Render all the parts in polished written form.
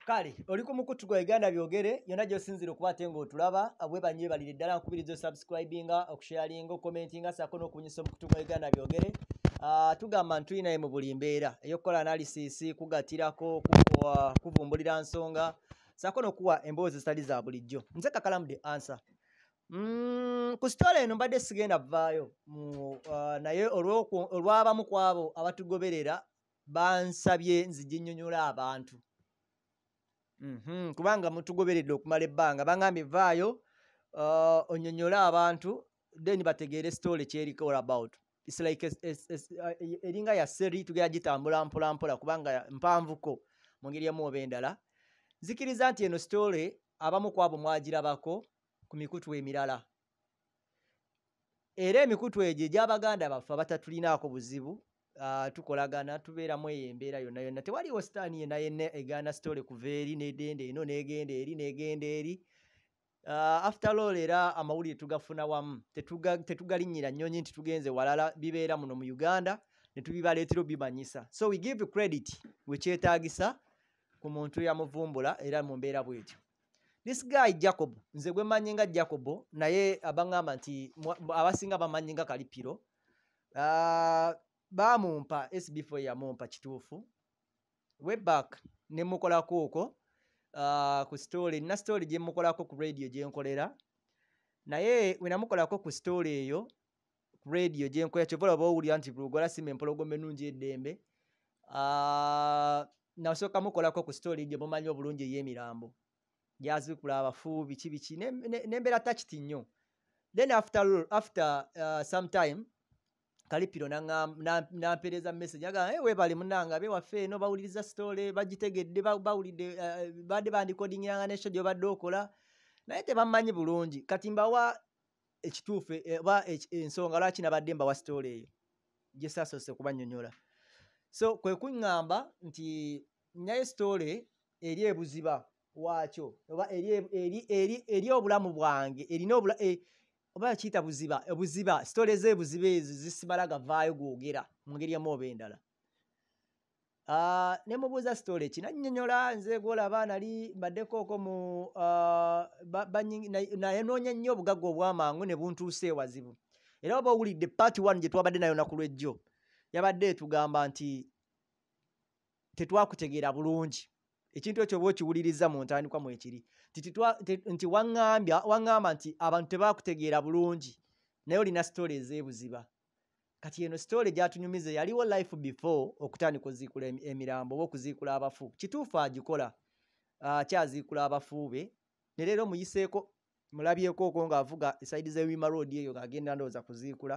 Kale oli ku mukutu gwa Uganda byogere yonna gy'osinzira okuba ngo otulaba abwebanye balire ddala nkubiriza subscribinga okusharinga commentinga sako n'okunyisa omukutu gwa Uganda byogere. Tugamba ntulina mu buli mbeera ey'okukola analysis kugatirako kuvumbulira nsonga sako n'okuwa emboozi zitali za bulijjo. Nze Kakalamu the answer. Ku story eno mbadde sigenda vaayo naye olw'abamu ku abo abatugoberera bansabye nziginnyonnyola abantu. Kubanga mutugoberedde okumala ebbanga bangambye vaayo onyonnyola abantu then bategeere story kyeriko all about. It's like eringa ya seri tugera gitambula mpola mpola kubanga mpanvuko mu ngeri emu oba endala. Nzikiriza nti eno story abamu ku abo mwagirabako ku mikutu emirala. Era emikutu egyo egy'Abaganda baffe abatatulinaako buzibu tukolagana tubeeramu eyo embeera yonna yonna. Tewaliwo sitaani yenna yenna egaana story kuva eri n'edende eno n'egenda eri n'egenda eri. After all era amawulire tugafuna wamu tetugalinnyira nnyonyi nti tugenze walala bibeera muno mu Uganda ne tubibaleetera obimanyisa. So we give credit we kyetaagisa ku muntu yamuvumbula era mu mbeera bw'etyo. This guy Jacob nze gwe mmanyi nga Jacob naye abangamba nti abasinga bamanyi nga Kalipiro. Bamumpa SB4 yamumpa kituufu way back ne mukolako okwo ku story na story gye mukolako ku radio gye nkolera naye we namukolako ku story eyo ku radio gye nkolera kyovola bawulira nti Bulugola sima empologome ennungi eddembe. Nasooka mukolako ku story gye mumanyi obulungi ey'emirambo gyazikula abafu biki biki n'embeera takiti nnyo. Then after some time Kalipiro nampereza message agamba weebale munnanga bewaffe eno bawuliriza story bagitegedde bawulidde badde bandikodingiranga n'ekyo gy'obadde okola naye tebammanyi bulungi kati mbawa ekituufu oba ensonga lwaki nabadde mbawa story eyo gye saasoose kubannyonnyola. So kwe kuŋŋamba nti naye story eri ebuziba waakyo oba eri obulamu bwange erina oba kiyita buziba story ez'ebuziba ezo zisimala gavaayo gwogera mu ngeri emu oba endala. Ne mubuuza story ki nannyonnyola nze gw'olaba nali mbaddeko okwo mu naye noonya nnyo obugagga obwamangu ne buntuusa ewazibu. Era oba owulidde part 1 gye twabadde nayo naku lwejjo yabadde etugamba nti tetwakutegeera bulungi. Ekintu ekyo bwe okiwuliriza mu ntandikwa mwekiri nti waŋŋamba nti abantu tebaakutegeera bulungi naye olina story ez'ebuziba. Kati eno story gyatunyumiza yaliwo life before okutandika oziikula emirambo oba okuziikula abafu. Kituufu agikola akyaziikula abafu be ne leero muyiseeko mulabyeko okwo ng'avuga esaidi z'Ewima Road eyo ng'agenda ndowooza kuziikula.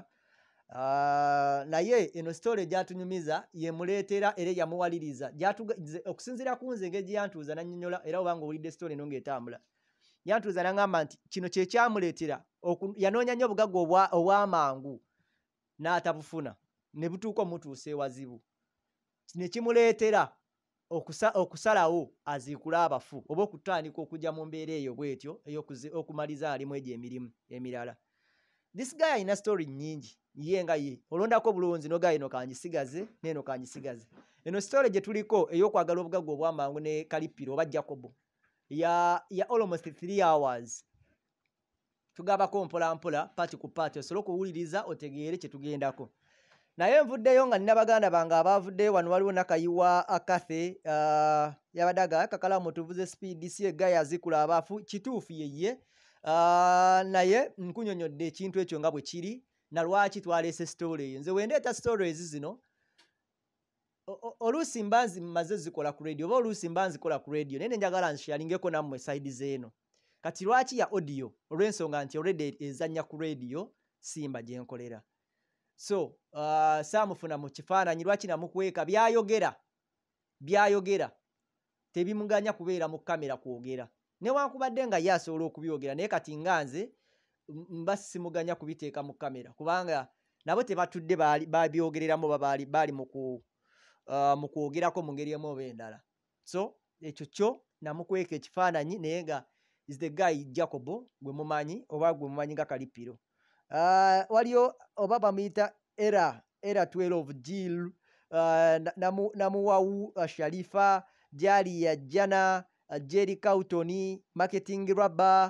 Naye eno story gyatunyumiza yemuleetera era yamuwaliriza okusinziira ku nze engeri gyantuuza nannyonnyola era obanga owulidde story eno ng'etambula yantuuza n'aŋŋamba nti kino kye kyamuleetera yanoonya nnyo obugagga obwamangu n'atabufuna ne butuuka omutuusa ewazibu ne kimuleetera okusalawo aziikule abafu oba okutandika okujja mu mbeera eyo bw'etyo ey'okumaliza alimu egyo emirimu emirala. This guy alina story nnyingi ye nga ye olondako bulunzi noga eno kangisigaze n'eno kangisigaze. Eno story gye tuliko ey'okwagala obugagga obwamangu ne Kalipiro oba Jacob ya almost 3 hours. Tugabako mpola mpola paati ku paati osobola okuwuliriza otegeere kye tugendako. Naye nvuddeyo nga nina baganda bange abaavuddeyo wano waliwo Nakayiwa Akathe yabadaga Kakalamu tuvuze speed si egga yazikula abafu kituufu yeye. Naye nkunyonyodde ekintu ekyo nga bwe kiri na lwaki twaleese story eyo. Nze wendeeta stories zino oluusi mba nzimaze zikola ku radio oba oluusi mba nzikola ku radio naye njagala nshalingeko nammwe side z'eno. Kati lwaki ya audio olw'ensonga nti already ezannya ku radio simba gye nkolera. So saamufuna mu kifaananyi lwaki namukweka byayogera tebimuganya kubeera mu kamera kwogera newankubadde nga ye asobola okubyogera naye kati nga nze mba simuganya kubiteeka mu kamera kubanga nabo tebatudde babyogereramu baali mu kwogerako mu ngeri emu oba endala. So ekyo kyo namukweka ekifaananyi naye nga is the guy Jacob gwe mumanyi oba gwe mumanyi nga Kalipiro. Waliyo oba bamuyita era 12 Jill namuwawu Sharifa Jali ya Jana Jerry Cowton, Marketing Rubber,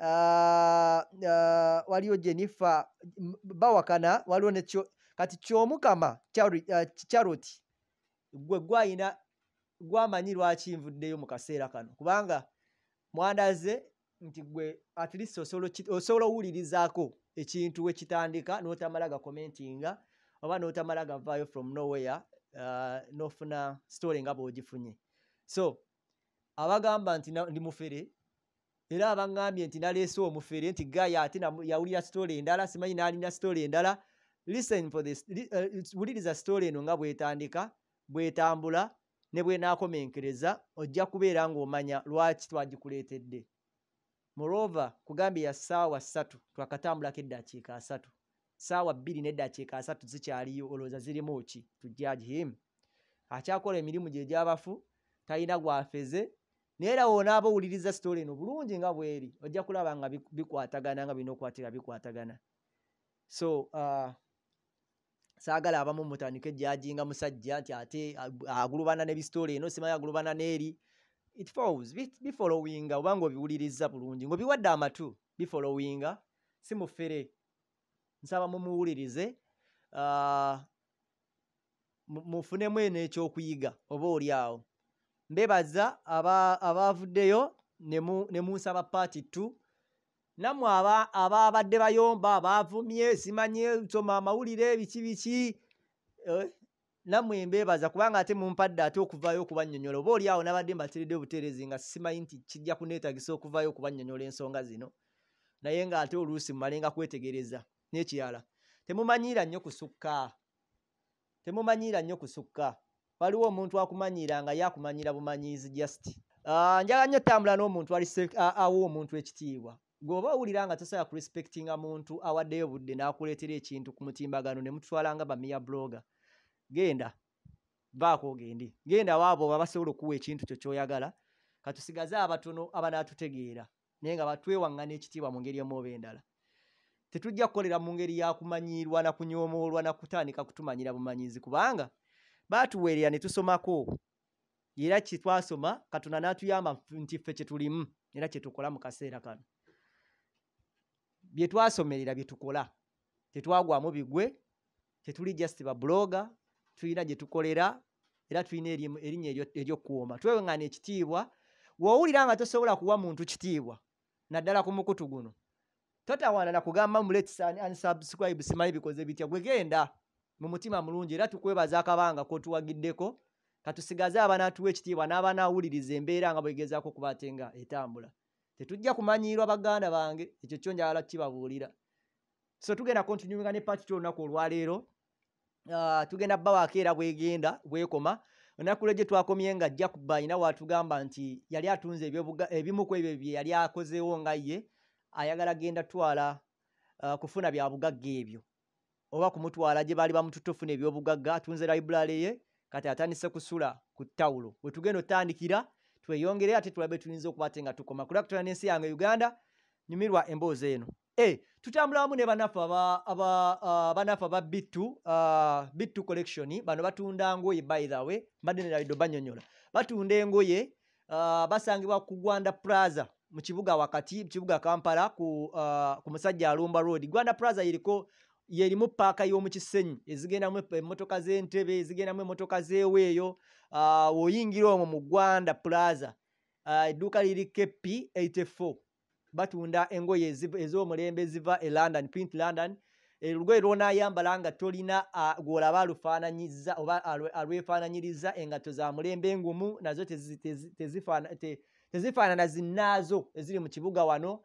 waliyo Jennifer bawakana, waliyo ne kati ky'omukama Charity gwe gwayina gwamanyi lwaki nvuddeyo mu kaseera kano kubanga mwandaze nti gwe at least osobola owulirizaako ekintu we kitandika n'otamala gakomentinga oba n'otamala gavaayo from nowhere n'ofuna story nga bw'ogifunye. So abagamba nti ndi mufere era abangambye nti naleese omufere nti gaya ate yawulira story endala simanyi n'alina story endala. Listen for this, wuliriza story eno nga bwetandika bwetambula ne bwenaakomenkereza ojja kubeera ng'omanya lwaki twagikuleetedde. Moreover kugambye ya ssaawa 3 twakatambulako eddakiika 3 ssaawa 2 n'eddakiika 3 zikyaliyo olowooza zirimu ki tujjaji him akyakola emirimu gye gy'abafu talina gwafeze naye era wona abawuliriza story eno bulungi nga bweri ojja kulaba nga bikwatagana nga birina okukwatira bikwatagana. So saagala abamu mutandike ejjajinga musajja nti ate agulubana ne bistory eno simanyi agulubana n'eri. It falls bifollowinga obanga obiwuliriza bulungi ng'obiwadde amatu bifollowinga si mufere. Nsaba mumuwulirize mufunemu n'ekyokuyiga oba oli awo. Mbebaza abavuddeyo ne munsaba party 2 nammwe ababadde bayomba abavumye simanye nsoma amawulire biki nammwe mbebaza kubanga ate mumpadde ate okuvaayo okubannyonnyola oba oli awo nabadde mbateredde obuteerezi nga simanyi nti kijja kuneetagisa okuvaayo okubannyonnyola ensonga zino naye ng'ate oluusi mumalenga kwetegereza. N'ekirala temumanyiira nnyo kusukka waliwo omuntu akumanyiira nga yakumanyira bumanyiizi just njala nnyo tambula n'omuntu awa omuntu ekitiibwa gweoba owulira nga tosobola kurespectinga muntu awaddeyo budde n'akuleetera ekintu ku mutimbagano ne mutwala nga bamiya blogger genda baako ogende genda waabo babasobola okuwa ekintu kyo ky'oyagala katusigaze abatono abanaatutegeera naye nga batwewaŋŋana ekitiibwa mu ngeri emu oba endala. Tetujja kukolera mu ngeri ya kumanyiirwa na kunyoomoolwa na kutandika kutumanyira bumanyiizi kubanga baatuweerera ne tusomako era kye twasoma Katonda n'atuyamba nti ffe kye tulimu era kye tukola mu kaseera kano. Bye twasomerera bye tukola tetwagwamu bigwe tetuli just ba blogger tulina gye tukolera era tulina erinnya ery'okuwooma tweweŋŋana ekitiibwa. W'owulira nga tosobola kuwa muntu kitiibwa naddala ku mukutu guno totawaana na kugamba muleti unsubscribe simanyi bikoze bitya gwe genda mu mutima mulungi era tukwebaza akabanga k'otuwagiddeko katusigaze abanaatuwa ekitiibwa n'abanaawuliriza embeera nga bwegezaako kubatenga etambula. Tetujja kumanyiirwa baganda bange ekyo kyo njagala kibabuulira. So tugenda kontinyuinga ne part 2 olunaku olwaleero tugenda bbawaako era bwegenda bwekoma olunaku lwe gye twakomye nga ajja kuba alina waatugamba nti yali atunze ebimu ku ebyo bye yali akozeewo nga ye ayagala genda twala kufuna bya bugagga ebyo oba kumutwala gye baali bamututofuna ebyobugagga atunze library ye kati atandise kusula ku ttawulo we tugenda otandikira tweyongere ate tulabe tuyinza okuba ate nga tukoma kulaba kutula n'ensi yange Uganda nyumirwa emboozi eno. Tutambula wamu ne bannaffe aba Bittu collection bano batunda ngoye by the way mbadde nerabidde bannyonnyola batunda engoye basangibwa ku Gwanda Plaza mu kibuga wakati mu kibuga Kampala ku musajja Alumba Road. Gwanda Plaza yerimu paaka y'omu Kisenyi ezigendamu emmotoka z'entebe ezigendamu emmotoka z'eweeyo oyingira omwo mu Gwanda Plaza edduuka liri KP 84 batunda engoye ez'omulembe eziva e London Print London. Olugoye lw'onaayambala nga tolina gw'olaba alufaananyiza oba alwefaananyiriza engatto za mulembe engumu nazo tezifaanana zinnaazo eziri mu kibuga wano.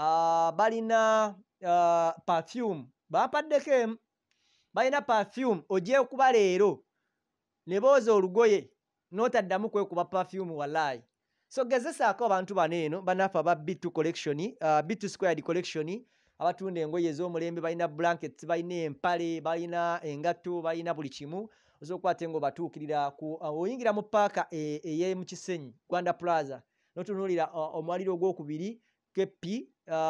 Balina perfume bampaddeko emu balina perfume ojje okuba leero ne booza olugoye n'otaddamu kwekuba perfume wallaahi. So gezesaako abantu bano eno bannaffe aba Bittu collection Bittu Squared collection abatunda engoye ez'omulembe balina blankets balina empale balina engatto balina buli kimu ozokukwate ng'obatuukirira oyingira mu paaka ey'emu Kisenyi Gwanda Plaza n'otunuulira omwaliro ogwokubiri KP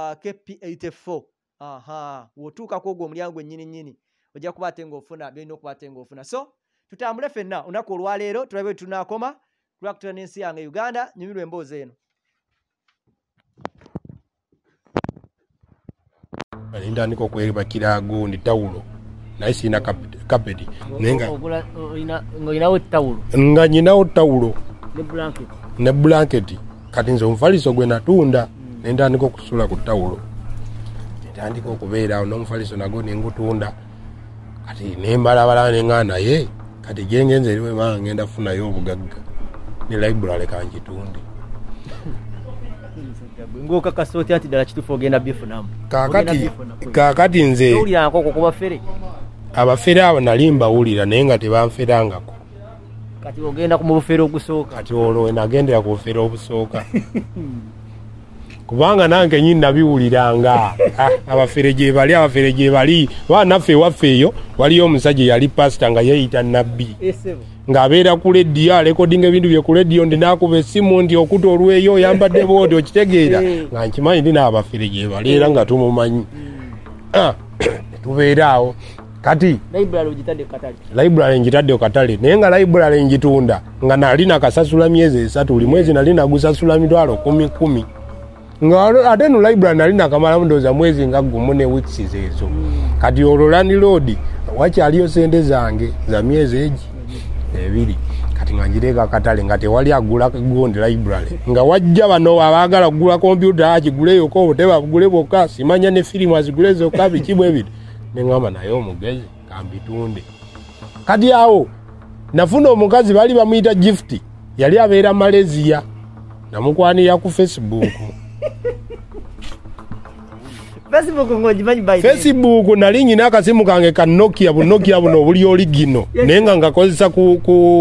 84 w'otuukako ogwo omulyango gwennyini ojja kuba ate ng'ofuna byolina okuba ate ng'ofuna. So tutambule ffenna olunaku olwaleero tulabe bwe tunaakoma kulwakutula n'ensi yange Uganda nyumirwa emboozi eno. Ndandika okwebakira gundi tawulo naye sina kapeti nenga ng'olinawo tawulo nga nyinawo tawulo ne blanketi kati nze omufaliso gwe natunda nendandika okusula ku tawulo netandika okubeerawo n'omufaliso nagwo nengutunda kati nembalabala neŋŋaa naye kati gengenze eriwe maa ngenda funayo obugagga ne library kangitunde ng'okakasa otya nti ddala kituufu ogenda byefunamu kaakati nze owulirangako okwo kubafere abafere abo nali mbawulira naye nga tebanferangako kati ogenda ku mubufere ogusooka kati olwo nagendera ku bufere obusooka kubanga nange nyini nabiwuliranga abafere gye bali banaffe ewaffe eyo waliyo omusajja yali pasita nga yeeyita nabbi ng'abeera ku lediyo alekodinga ebintu bye ku lediyo ndi naakuba essimu nti okuta olweyo oyambadde boodi okitegeera nga nkimanyi ndi n'abafere gye bali era nga tumumanyi tubeeraawo kati library njitadde katale naye nga library njitunda nga nali nakasasula myezi 3 buli mwezi nali nagusasula mitwalo 10 nga ate no library nali nakamala mundoza mwezi nga gumu ne weeks ezo kati olwo landlord wakyaliyo sente zange za myezi egi 2 kati nga njireka katale nga tewali agula gundi library nga wajja bano abaagala kugula computer agiguleyo ko teba bugule bokka simanya ne filimu azigulezo kabi kibwe ebintu nengamba naye omugezi kambitunde kati awo nafuna omukazi bali bamuyita gift yali abeera Malaysia namukwanira ku Facebook Facebook nali nyina akasimu kange ka Nokia buno obuli oligino naye nga ngakozesa ku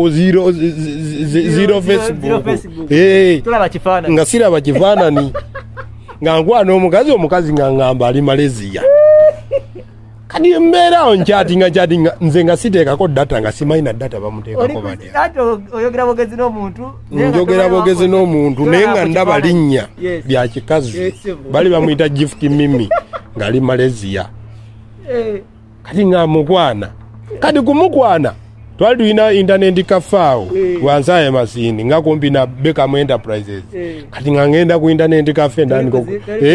0 Facebook nga siraba kifaanani nga nkwana omukazi nga ngamba ali Malaysia kadi mbeerawo nkyatinga nze nga siteekako data nga simanyi na data bamuteekako batya njogera bogezi n'omuntu naye nga ndaba linnya lya kikazi bali bamuyita gift mimi ng'ali Malaysia kati nga mukwana kati kumukwana twali tulina internet kafaawo wansi aye Masindi nga kumpi na Beckham Enterprises kati nga ngenda ku internet cafe ndandiko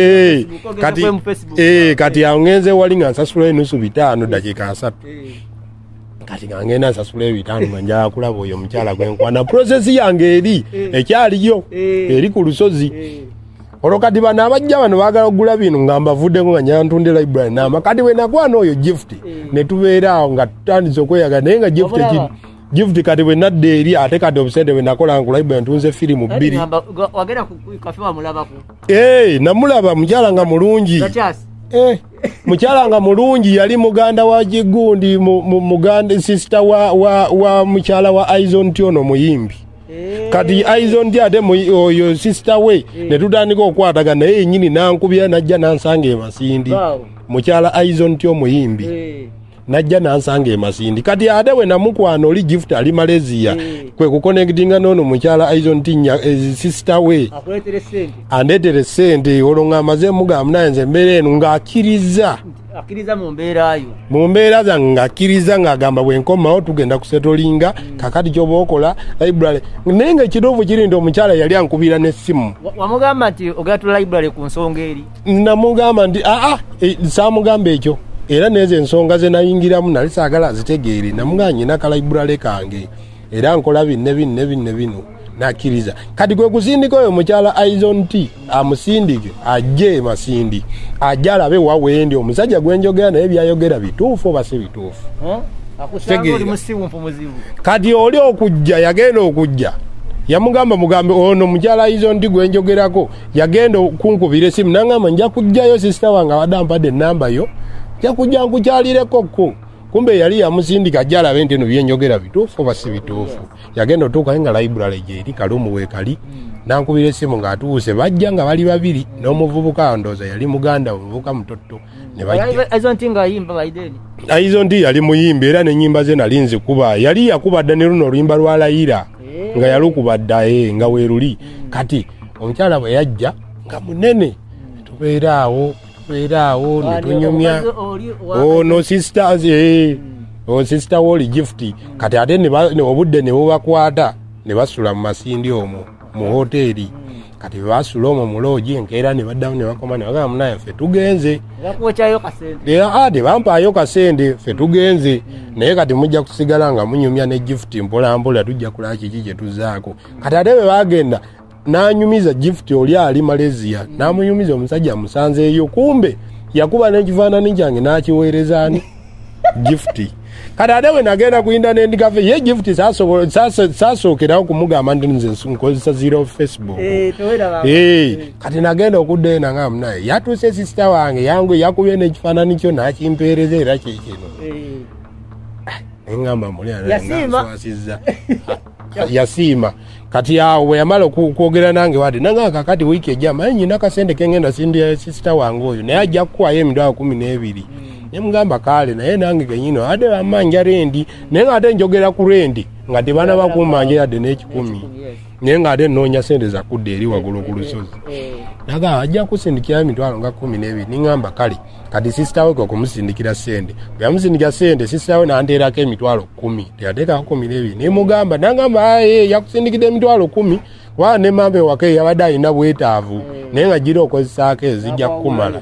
kati angenze wali nga nsasula enusu 5 dakika 3 kati nga ngenda nsasula 5 nga njala kulaba oyo mukyala gwenkwana process yange eri ekyaliyo eri ku lusozi olwo kati bano abajja bano baagala okugula bino nga mbavuddeko nga nyantunde library nama kati we nakwana oyo gift ne tubeeraawo nga tutandise okweyaga naye nga gift kati we nadde eri ate kati obusente we nakola nga library ntunze firimu 2 namulaba mukyala nga mulungi mukyala nga mulungi yali muganda wa Gigundi muganda sister wa mukyala wa Aizon Tiono muyimbi kati Aizon ate oyo sister we ne tutandika okwataga naye nyini nankubira najja nansanga Masindi mukyala Aizon Tio muyimbi najja nansanga Masindi kati ate we namukwana oli gift ali Malaysia kwe kuconnectinga nono mukyala Aizon Tinya sister we andetere sente olonga amaze mugamba naye nze mbere eno ng'akiriza mu mbeera zange ng'akiriza ng'agamba bwenkomawo tugenda kusetolinga kakati ky'oba okola library naye nga ekituufu kiri nti omukyala yali ankubira n'essimu wamugamba nti ogenda library ku nsonga eri namugamba nti saamugamba ekyo era nezo ensonga ze nayingiramu nali saagala azitegeere namugamba nyina ka library kange era nkola binne bino nakiriza kati kwe kusindika oyo mukyala Aizon T amusindike ajje Masindi ajja alabe wawendi omusajja gwenjogera naye byayogera bituufu oba si bituufu kati oli okujja yagenda okujja yamugamba mugambe ono mukyala Aizon T gwenjogerako yagenda kunkubira esimu nangamba nja kujjayo sister wange abadde ennamba yo nja kujja nkukyalireko ko kumbe yali yamusindika jala bente no byenjogera bituufu oba si bituufu yagenda otuuka nga library gye eri kalumu weekali nankubira essimu ng'atuuse bajja nga bali babiri n'omuvubuka ndooza yali muganda omuvubuka mutotto ne bajja Aizon T yali muyimbi era n'ennyimba ze nali nzikuba yali yakuba dda ne luno oluyimba lwa Layira nga yalukuba dda nga weeruli kati omukyala bwe yajja nga munene tubeeraawo netunyumya no sisters sister woli gift kati ate obudde ne bubakwata ne basula mu masindi omwo mu hoteli kati basula omwo mu lodge enkeera ne baddamu ne bakoma ne bagamba munaye ffe tugenze ade bampaayo kasende ffe tugenze naye kati mujja kusigala nga munyumya ne gift mpola mpola tujja kulaba kiki kye tuzaako kati ate bwe bagenda n'anyumiza gift oli ali Malaysia n'amunyumiza omusajja amusanzeeyo kumbe yakuba n'ekifaananyi kyange n'akiweerezaani gift kati ate bwe nagenda ku internet cafe ye gift saasookerawo kumugamba nti nze nkozesa zero Facebook kati nagenda okuddayo nangamba naye yatuuse sisita wange yange yakubye n'ekifaananyi kyo n'akimpeereza era kikino neŋŋamba muliaswasizza yasiima kati awo bwe yamala okwogera nange wadde nangamba kakati wiiki ejja maye nyina kasente kengenda sindya sisita wange oyo naye ajja kukuwayo emitwalo 12 nemugamba kale naye nange genyino ade bamanja rendi naye nga ate njogera ku rendi nga tebana bakumanja yadde n'ekikumi naye nga ate nnoonya sente zakudda eri waggulu ku lusozi naga ajja kusindikira emitwalo nga 12 niŋŋamba kale kati sisita we okumusindikira sente bwe yamusindikira sente sisita we n'anteerako emitwalo 10 teyateekako 12 nemugamba nagamba yakusindikidde emitwalo 10 kuba ne mamba ewaka yabadde alina bwetaavu naye nga gira okozesaako ezijja kukumala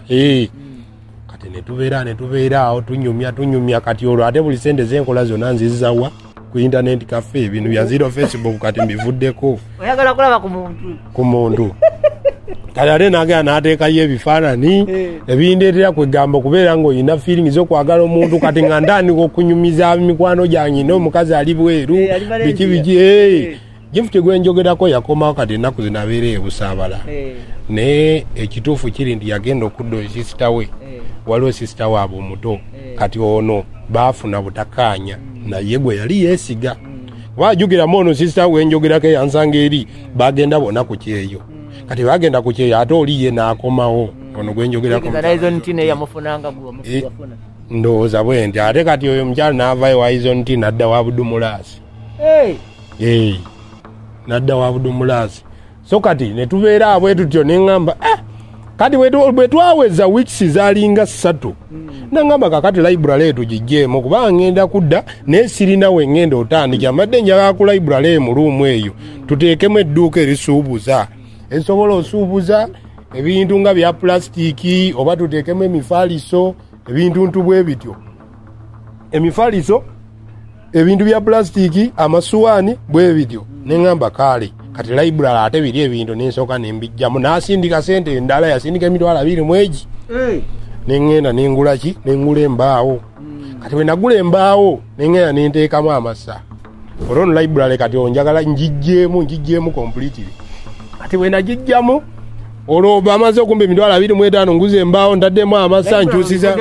netubeera awo tunyumya kati olwo ate buli sente zenkola zonna nzizawa ku internet cafe bino bya zero Facebook kati mbivuddeko oyagala kulaba ku muntu kati ate nagenda n'ateekayo ebifaanani ebindeetera kwegamba okubeera ng'olina feeling z'okwagala omuntu kati nga ndandika okunyumiza mikwano gyange n'omukazi ali bweru biki gift gwenjogerako yakomawo kati ennaku zinabeera ebusaabala naye ekituufu kiri nti yagenda okudda sisita we waliwo sisita waabwe omuto kati ono baafuna butakaanya naye gwe yali yeesiga waajukiramu ono sisita wenjogerako yansanga eri bagenda bona ku kyeyo kati bagenda ku kyeyo ate oli ye n'akomawo ono gwenjogerako ndowooza bwe nti ate kati oyo mukyalo n'avayo wa izonti n'adda wa budumulaasi n'adda wa budumulaasi so kati ne tubeera abwe tutyo neŋŋamba kati bwe twaweza weeks zaalinga 3 naŋŋamba kakati library tugijjeemu kuba ngenda kudda naye sirina we ngenda otandikira amadde njagala ku library mu ruumu eyo tuteekemu edduuka erisuubuza esobola osuubuza ebintu nga bya plasitiki oba tuteekemu emifaaliso ebintu ntubwe bityo emifaaliso ebintu bya plasitiki amasuwaani bwe bityo neŋŋamba kale kati library ate biri ebintu nensooka nembijjamu n'asindika sente endala yasindika emitwalo 20 mwegi neŋŋenda nengula ki nengula embaawo kati bwe nagula embaawo neŋŋenda nenteekamu amasa olwono library kati onjagala njijjeemu completely kati bwe nagijjamu olwo bamaze okumba emitwalo 25 nguza embaawo ntaddemu amasa nkyusiza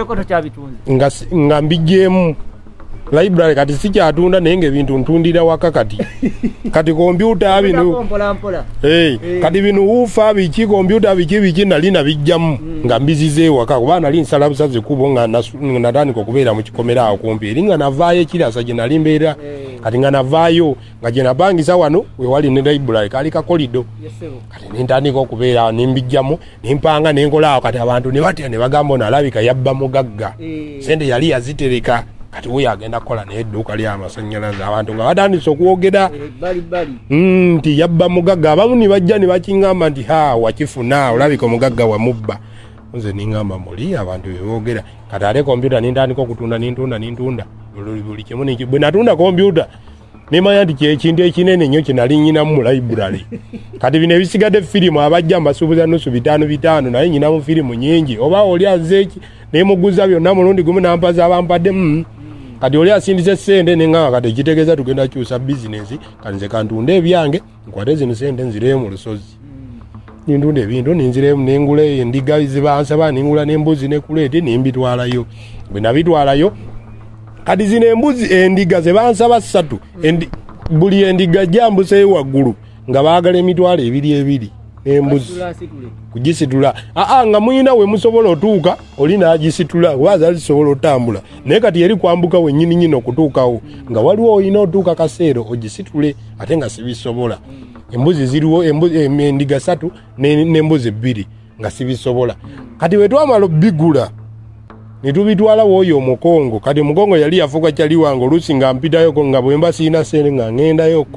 nga mbijjeemu library kati sikyatunda naye ng'ebintu ntundira waka kati kompyuta bino kati bino wuufa biki kompyuta biki nali nabijjamu nga mbizize waka kuba nali nsala busaze kubo nga natandika okubeera mu kikomera awo kumpi eri nga navaayo ekirasa gye nali mbeera kati nga navaayo nga gye napangisa wano wewali ne library kali kakolido kati nentandika okubeera nembijjamu nempanga nenkola awo kati abantu ne batya ne bagamba ono alabika yabba mugagga sente yali yazitereka kati we agenda kola n'edduuka ly'amasannyalaze abantu nga batandise okwogera nti yabba mugagga abamu ne bajja ne bakiŋŋamba nti wakifuna olabika omugagga wamubba nze niŋŋamba muli abantu beboogera kati ate kompyuta nintandika okutunda nintunda buli kimu bwe natunda kompyuta nemanya nti kyekintu ekinene nnyo kinali nnyinamu mu library kati bino ebisigadde firimu abajja mbasuubuza nusu 5 naye nnyinamu firimu nyingi oba oli azeeki nemuguza byonna mulundi gumu nampaza abampadde kati oli asindise sente neŋŋamba kati ekitegeeza tugenda kyusa bizinesi kati nze kantunda ebyange nkwate zino sente nzireyo mu lusozi nintunda ebintu ninzireemu nengula endiga zibansaba nengula n'embuzi nekuleete nembitwalayo bwe nabitwalayo kati zino embuzi endiga ze bansaba 3 buli endiga jambuseyo waggulu nga baagala emitwalo 2 embuzi kugisitula nga muyina we musobola otuuka oli n'agisitula waza lisobola otambula naye kati yeri kwambuka we nnyini okutuukawo nga waliwo olina otuuka kaseero ogisitule ate nga sibisobola embuzi ziriwo endiga 3 n'embuzi 2 nga sibisobola kati we twamala bigula netubitwala woyo omukongo kati omukongo yali yafuuka kyali wange oluusi nga mpitayoko nga bwe mba siina sente nga ŋŋendayoko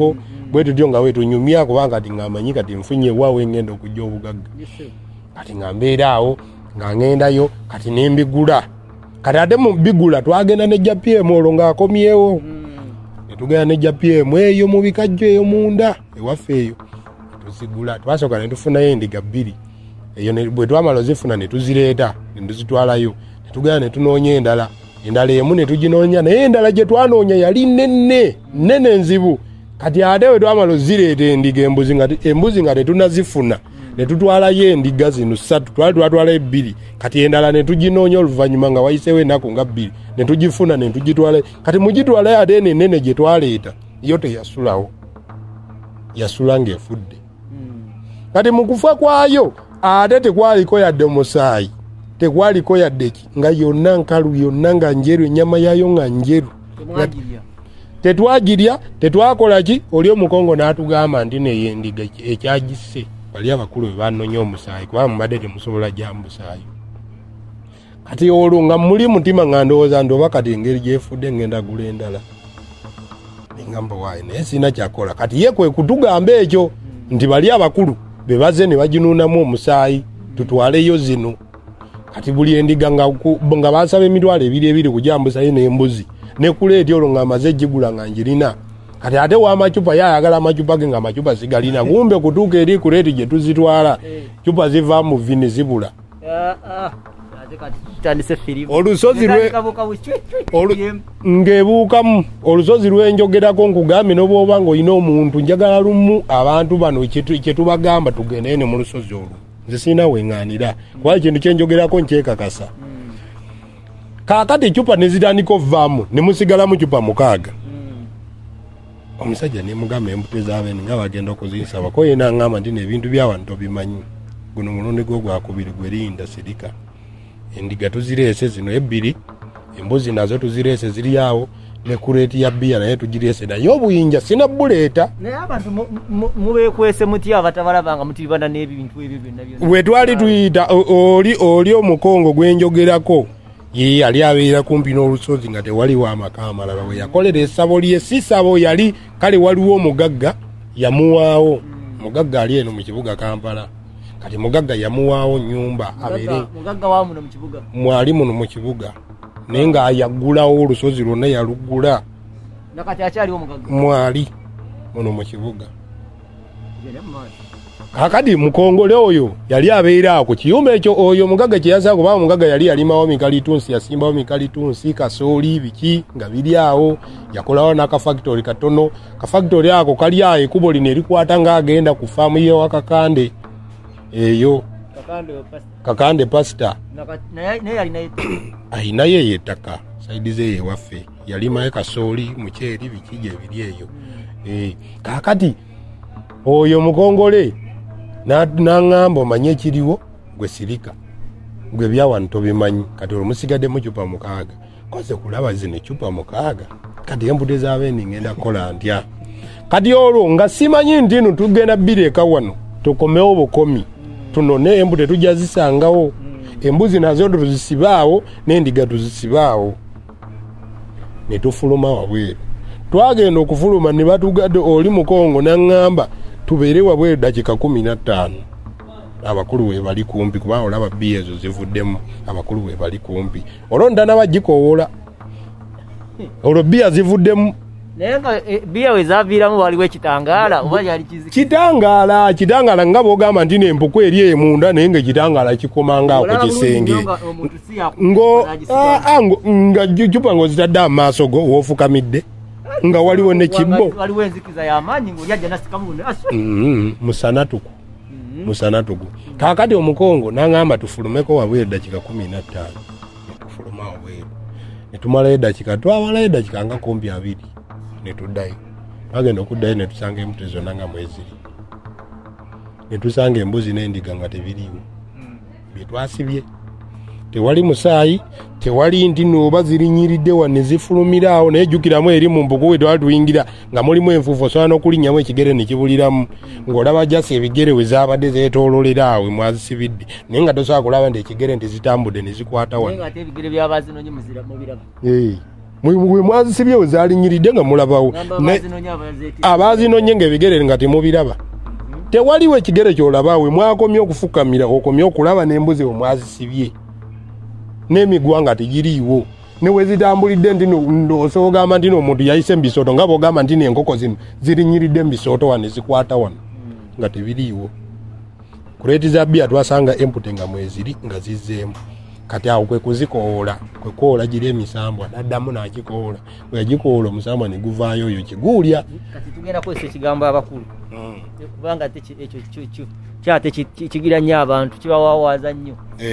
bwe tutyo nga wetunyumya kubanga kati ngamanyi kati nfunye waawe ngenda okujja obugagga kati nga mbeera awo nga ngendayo kati nembigula kati ate mu bigula twagenda ne JPM olwo ng'akomyewo netugenda ne JPM eyo mu bikajjo eyo munda ewaffe eyo tuzigula twasooka ne tufunayo endiga 2 eyo bwe twamala ozifuna ne tuzireeta ne tuzitwalayo netugenda ne tunoonya endala emu ne tuginoonya naye endala gye twanoonya yali nnene nzibu kati ate we twamala ozireeta endiga embuzi nga tetunazifuna ne tutwalayo endiga zino 3 twatwalayo 2 kati endala ne tuginoonya oluvannyuma nga wayiseewo ennaku nga 2 ne tugifuna ne tugitwalayo kati mugitwalayo ate ennene gye twaleeta yo teyasulawo yasula ng'efudde kati mu kufa kwayo ate tekwaliko yadde musaayi tekwaliko yadde nga yonna nkalu yonna nga njeru ennyama yayo nga njeru tetwagirya tetwakola ki oli omukongo n'atugamba nti neyo endiga ekyagisse bali abakulu banonya omusaayi kuba mubadde temusobola gyambusaayi kati olwo nga muli mutima nga ndowooza ndoba kati engeri gyefudde ngenda gula endala nengamba waayi naye sina kyakola kati ye kwe kutugamba ekyo nti bali abakulu bebaze ne baginuunamu omusaayi tutwaleyo zino kati buli endiga nga basaba emitwalo 2 kugyambusaayi n'embuzi nekuleeta olwo nga amaze gigula nga njirina kati ate w'amacupa yayagala amacupa ge nga amacupa sigalina kumbe kutuuka eri kuleeti gye tuzitwala cupa ziva mu vini zibula olusozi ng'ebuukamu olusozi lwenjogerako nkugambe n'obwoba ng'olina omuntu njagala lumu abantu bano kye tubagamba tugendeyo ne mu lusozi olwo nze sirina weŋŋaanira kuba ekintu kyenjogerako nkyekakasa kaakati cupa ne zitandika ovaamu ne musigalamu cupa 6 omusajja ne mugamba embute z'abeeni nga bagenda okuziyisaba ko yena aŋŋamba nti n'ebintu byawano tobimanyi guno mulundi gwo gwakubiri gwe linda sirika endiga tuzireese zino 2 embuzi nazo tuzireese ziri awo ne kuleeti ya bbiya naye tugireese naye obuyinja sinabbuleeta naye abantu mubeekwese mutya abatabalabanga mutibana n'ebintu ebyo byonna we twali tuyita oli omukongo gwenjogerako ye yali abeera kumpi n'olusozi nga tewaliwo amaka amalala we yakolera essabo lye si ssabo yali kale waliwo omugagga yamuwaawo mugagga ali eno mu kibuga Kampala kati mugagga yamuwaawo nnyumba abeere mugagga wa muno mu kibuga mwali muno mu kibuga naye nga yaggulawo olusozi lwonna yaluggula nakati akyaliwo mugagga mwali muno mu kibuga kakati mukongole oyo yali abeera ku kiyumba ekyo oyo mugagga kye yasaa kubanga mugagga yali yalimawo mikalitunsi yasimbawo mikalitunsi kasooli biki nga biri awo yakolawo n'akafactory katono kafactory ako kali awo ekubo lino erikwata ng'agenda ku faamu ye wa Kakande eyo Kakande pasita ayinayo yettaka saidi ze yewaffe yalimayo kasooli muceeri biki gye biri eyo kakati oyo mukongole n'aŋŋamba omanye ekiriwo gwe sirika gwe byawano tobimanyi kati olumusigadde mu cupa 6 koze kulaba zino cupa 6 kati embute z'abeeni ngenda kukola ntya kati olwo nga simanyi nti no tugenda 2 eka wano tukomewo bukomi tunone embute tujja zisangawo embuzi nazo tuzisibaawo n'endiga tuzisibaawo ne tufuluma wabweru twagenda okufuluma ne batugadde oli mukongo n'aŋŋamba tubeere wabweru dakika 15 abakulu we bali kumpi kubanga olaba bbiya ezo zivuddemu abakulu we bali kumpi olwo ndanaba gikoowola olwo bbiya zivuddemu naye nga bbiya we zaaviiramu waliwo ekitangaala oba yali kitangaala nga bw'ogamba nti n'empuku eri emunda naye nga ekitangaala kikomanga ku kisenge nga cupa ng'ozitadde amaaso go woofukamidde nga waliwo ne kibbo waliwo enzikiza y'amaanyi ng'olyajja nasikamu musanatuku musanatuku kaakati omukongo n'aŋŋamba tufulumeko wabweru dakika 15 netufuluma wabweru netumalayo eddakika twamalayo eddakika nga 20 netuddayo twagenda okuddayo netusanga embute zonna nga mweziri netusanga embuzi n'endiga nga tebiriiwo byetwasibye tewali musaayi tewali nti nooba zirinyiridde wane zifulumira awo naye jjukiramu eri mu mpuku we twali tuyingira nga mulimu enfuufu osobola n'okulinnyamu ekigere ne kibuliramu ng'olaba jasi ebigere we zaabadde zeetoololera awo mwazisibidde naye nga tosobola kulaba nti ekigere nti zitambudde ne zikwata wano mwe mwazisibye wezalinyiridde nga mulabawo abazinonye ng'ebigere nga temubiraba tewaliwo ekigere ky'olabaawe mwakomye okufukamira okomye okulaba n'embuzi we mwazisibye n'emigwa nga tegiriiwo ne wezitambulidde nti osogamba nti omuntu yayise mbisooto nga bw'ogamba nti enkoko zino zirinyiridde mbisooto wano zikwata wano nga tebiriiwo kuleeti za bbiya twasanga empute nga mweziri nga zizzeemu kati awo kwe kuzikoola kwe koola giri emisambwa naddamu n'agikoola bwe yagikoola omusambwa ne guvaayo oyo kiguulya kati tugenda kwesa ekigambo abakulu kubanga ekyo kyate kigira nnyo abantu kibawawaaza nnyo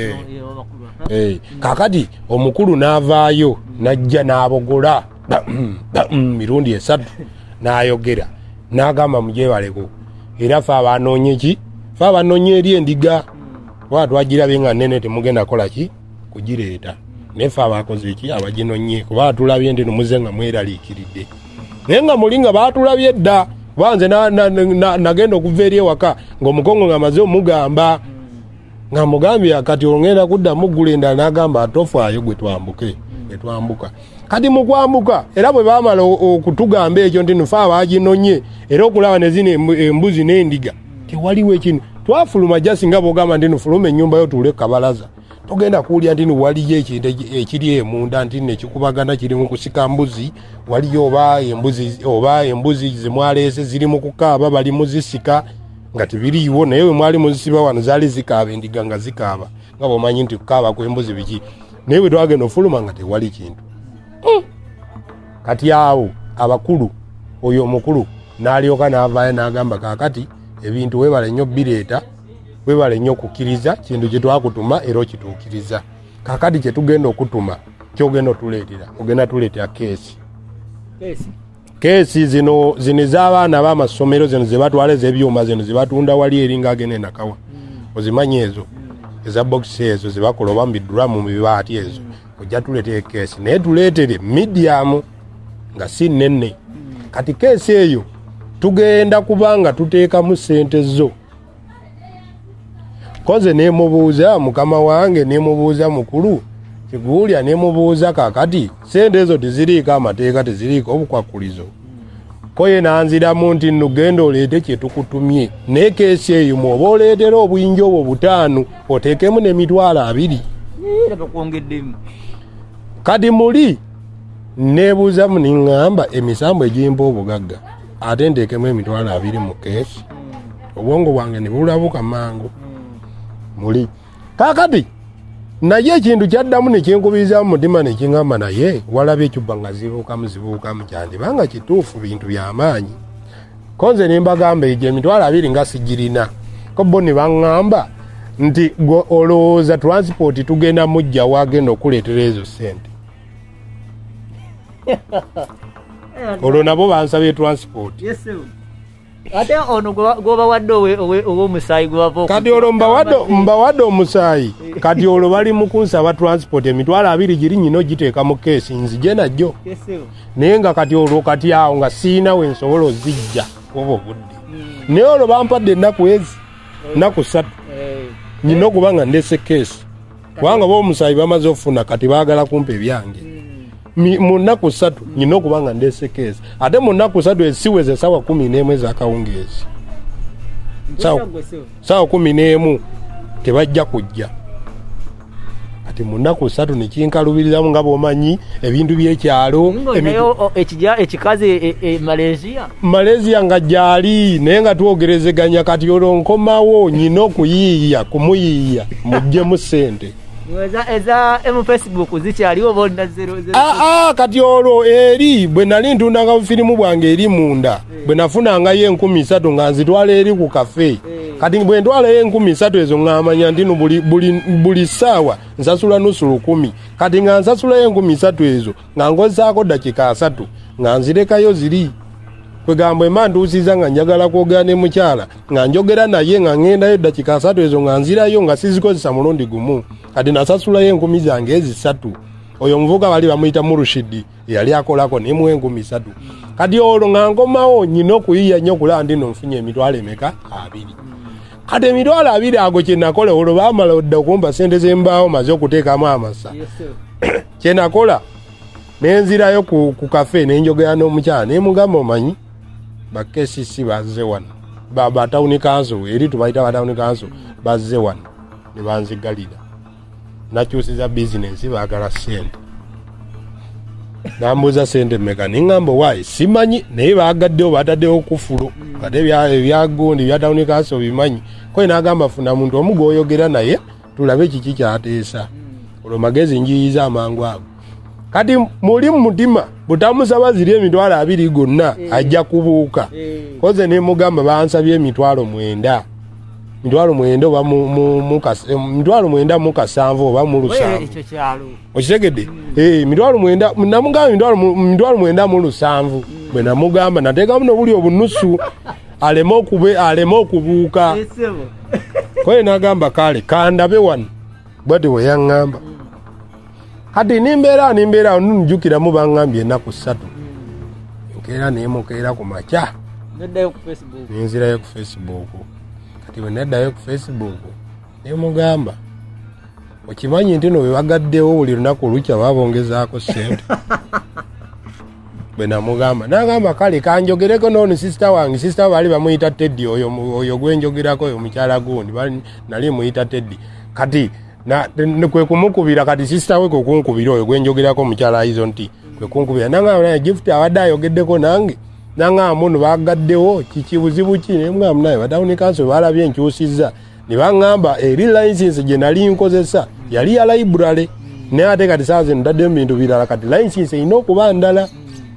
kakati omukulu n'avaayo n'ajja n'abogola mirundi 3 n'ayogera n'agamba mujebaleko era fe abanoonye ki fe abanoonye eri endiga wa twagirabe nga nnene temugenda kola ki kugireeta nefe abakoze eki abaginonye kuba tulabye nti numuze nga mweraliikiridde naye nga muli nga baatulabye dda banze nagenda okuva eri ewaka ng'omukongo nga maze omugamba nga mugambye kati ongenda kuddamu ggula endala n'agamba atofaayo gwe twambuka kati mu kwambuka era bwe baamala okutugamba ekyo nti nufe abaginonye era okulaba ne zino embuzi n'endiga tewaliwo ekino twafuluma jasinga bw'ogamba nti nufuluma ennyumba yo tuule kabalaza togenda kuwulya nti waliyo ekintu ekiri emunda nti nekikubagana kiri mu kusika mbuzi waliyo oba embuzi zimwaleese ziri mu kukaaba bali muzisika nga tebiriiwo naye we mwali muzisiba wano zaali zikaaba endiga nga zikaaba nga bw'omanyi nti kukaaba kw'embuzi biki naye bwe twagenda ofuluma nga tewali kintu kati awo abakulu oyo omukulu n'alyoka n'avaayo n'agamba kaakati ebintu webale nnyo bireeta webale nnyo okukkiriza kintu kye twakutuma era okituukiriza kaakati kye tugenda okutuma kyogenda otuleetera ogenda tuleetera keesi zino z'abaana b'amasomero zino ze batwala ez'ebyuma zino ze batunda wali eringa agenda enakawa ozimanyi ezo eza bokisi ezo ze bakola oba mu biduramu mu bibaati ezo ojja tuleetera keesi naye tuleetere medium nga si nnene kati keesi eyo tugenda kubanga tuteekamu ssente zo koze nemubuuza mukama wange nemubuuza mukulu kiguulya nemubuuza kakati ssente ezo teziriiko amateeka teziriiko obukwakulizo koye nanziramu nti nugenda oleete kyetukutumye naye keesi eyo mwoba oleetera obuyinja obwo 5 oteekemu n'emitwalo 2 kati muli nebuuzamu niŋŋamba emisambo egimpa obugagga ate nteekemu emitwalo 2 mu keesi obwongo bwange ne bulabuka mangu muli kakati naye ekintu kyaddamu ne kyenkubiriza mu mutima ne kiŋŋamba naye walabye ekyubba nga zibuukamu kyandibanga kituufu bintu by'amaanyi konze ne mbagamba egyo emitwalo 2 nga sigirina ko bo ne baŋŋamba nti olowooza transport tugenda mujja wagenda okuleetera ezo ssente olwo nabo bansabye transport ate ono gwoba wadde ow'omusaayi gwava kati olwo mbawadde omusaayi kati olwo bali mu kunsaba transport emitwalo 2 giri nyina ogiteeka mu keesi nzije najjo naye nga kati olwo kati awo nga siina we nsobola ozijja oba obudde naye olwo bampadde ennaku 3 nyina okuba nga ndese keesi kubanga b'omusaayi bamaze okufuna kati baagala kumpa ebyange mu nnaku 3 nyina okuba nga ndese keesi ate mu nnaku 3 esiweze essaawa 11 ez'akawungeezi ssaawa 11 tebajja kujja kati mu nnaku 3 nekinkalubirizamu nga bw'omanyi ebintu by'ekyalo ekikazi Malaysia nga gyali naye nga twogerezeganya kati olwo nkomawo nyina okuyiiya kumuyiiya muggyemu ssente eza Facebook zikyaliwo bonna 0 kati olwo eri bwe nali ntundanga bufirimu bwange eri munda bwe nafunangayo 13,000 nga nzitwala eri ku kafe kati bwe ntwalayo 13,000 ezo ng'amanya nti buli ssaawa nsasula nusu 10 kati nga nsasulayo 13,000 ezo nga nkozesaako dakika 3 nga nzirekayo ziri kwegamba emantuusiza nga njagala kwogera ne mukyala nga njogera naye nga ngendayo dakika 3 ezo nga nzirayo nga sizikozesa mulundi gumu kati nasasulayo 10,000 zange ezi 3 oyo omuvuka bali bamuyita Murushidi yali akolako nemuwa 10,000 kati olwo nga nkomawo nyina okuyiiya nnyo okulaba ndi nonfunye emitwalo emeka 2 kati emitwalo 2 ago kye nakola olwo baamala odda okumpa ssente z'embaawo maze okuteekamu amasa kye nakola nenzirayo ku cafe nenjogera n'omukyala nemugamba omanyi bakesisi bazze wano batawuni kanso eri tubayita batawuni kanso bazze wano ne banzigalira nakyusiza bizinensi baagala sente nambuuza sente mmeka neŋŋamba waayi simanyi naye baagaddewo bataddewo kufulo ate ebyagundi byatawuni kanso bimanyi koye n'agamba funa muntu omu gw'oyogera naye tulabe kiki kyateesa olwo magezi njiyiza amangu ago kati muli mu mutima butamusaba ziri emitwalo 2 gonna ajja kubuuka koze ne mugamba bansabye emitwalo 9 oba mitwalo 9 mu kasanvu oba mu lusanvu okitegedde mitwalo 9 namugamba mitwalo 9 mu lusanvu bwe namugamba nateekamu nobuli obunusu aleme okubuuka koye n'agamba kale kandabe wano bwati we yaŋŋamba kati nimbeera nunjukiramu baŋŋambye ennaku 3 nkeera nemukeera ku makya nenzirayo ku Facebook kati bwe neddayo ku Facebook nemugamba okimanyi nti no bwe bagaddewo buli lunaku olukya babongezaako sente bwe namugamba n'agamba kale kanjogereko n'ono sisita wange sisita baali bamuyita Teddy oyo gwenjogerako oyo mukyala gundi nali muyita Teddy kati kwe kumukubira kati sisita we kwekunkubira oyo gwenjogerako mukyala aizo nti kwekunkubira nangamba naye gift abadde ayogeddeko nange nangamba muno bagaddewo kiki buzibu ki nemugamba naye batawuni kanso balabye enkyusizza ne baŋŋamba eri license gye nali nkozesa yali ya library naye ate kati saa zino ndaddemu bintu birala kati license erina okuba ndala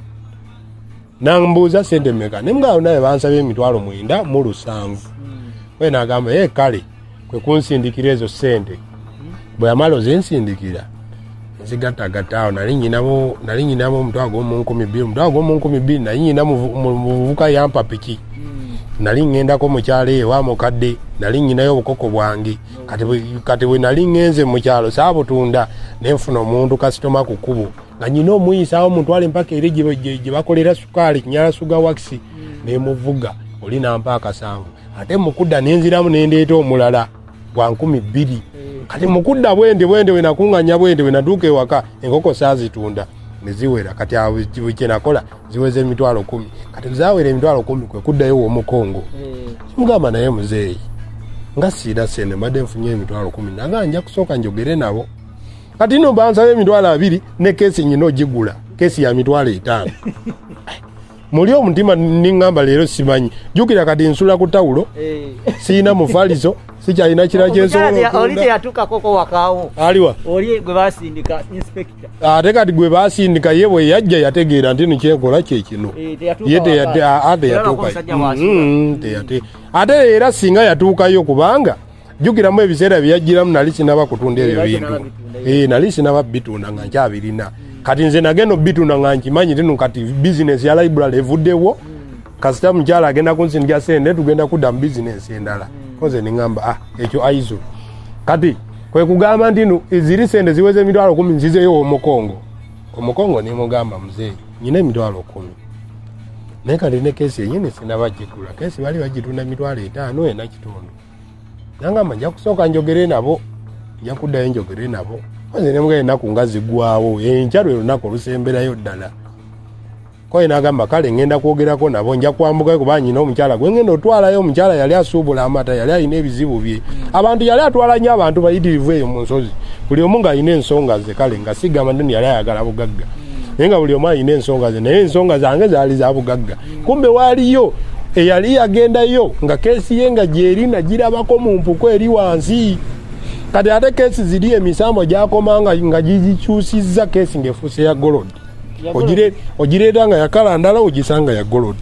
nambuuza sente mmeka nemugamba naye bansabye emitwalo 9 mu lusanvu we n'agamba kale kwe kunsindikira ezo sente bwe yamala ozensindikira nzigattagattaawo nali nyinamu omutwalo gw'omu 12 nali nyina muvubuka yampa piki nali ŋŋendako mukyalo eyo wa mukadde nali nyinayo obukoko bwange kati bwe nali ŋŋenze mu kyalo saabutunda nenfuna omuntu kasitoma ku kkubo nga nyina omuyisaawo mutwale empaka eri gye bakolera sukaali kinyala suga wakisi nemuvuga oli nampa akasanvu ate mukudda nenziramu nendeeta omulala gwa 12 kati mukudda bwende we nakuŋŋanya bwende we natuuka ewaka enkoko saazitunda neziwera kati awo kyenakola ziweze emitwalo 10 kati zawera emitwalo 10 kwe kuddayo w'omukongo mugamba naye muzeeyi nga siina sente mbadde nfunye emitwalo 10 naga nja kusooka njogere nabo kati no bansaba emitwalo 2 ne keesi nyina ogigula keesi ya mitwalo 5 muli omutima niŋŋamba leero simanyi jukira kati nsula ku tawulo siina mufaliso sikyalina kira kyensoliwa ate kati gwe basindika ye bwe yajja yategeera nti nikyenkola kyekino ye teyatuuka ate era singa yatuukayo kubanga jukiramu ebiseera byeyajjiramu nali sinaba kutunda ebyo bintu nali sinaba bitunda nga nkyabirina kati nze nagenda bitunda nga nkimanyi tino kati bizinesi ya library evuddewo kasita mukyala agenda kunsindika sente tugenda kudda mu bizinesi endala koze niŋŋamba ekyo aizo kati kwe kugamba nti no eziri sente ziweze emitwalo 10 nzizeyo omukongo nimugamba muzeeyi nyina emitwalo 10 naye kati ne keesi yenyini sinaba gigula keesi bali bagitunda emitwalo 5 enakitundu nangamba nja kusooka njogere nabo nja kuddayo njogere nabo koze nemugamba ennaku nga ziggwawo enkyalo olunaku olusemberayo ddala koye n'agamba kale ngenda kwogerako nabo nja kwambukayo kuba nyina omukyala gwe ngenda otwalayo omukyala yali asuubula amata yali alina ebizibu bye abantu yali atwala nnyo abantu bayitirivu eyo mu nsozi buli omu ng'alina ensonga ze kale nga sigamba nti yali ayagala bugagga naye nga buli omu alina ensonga ze naye ensonga zange zaali za bugagga kumbe waaliyo eyali yagendayo nga keesi ye nga gyeri nagirabako mu mpuku eri wansi kati ate keesi ziri emisambo gyakomanga nga gigikyusizza keesi ng'efuuse ya golodi ogireeta nga yakala ndala ogisanga ya golodi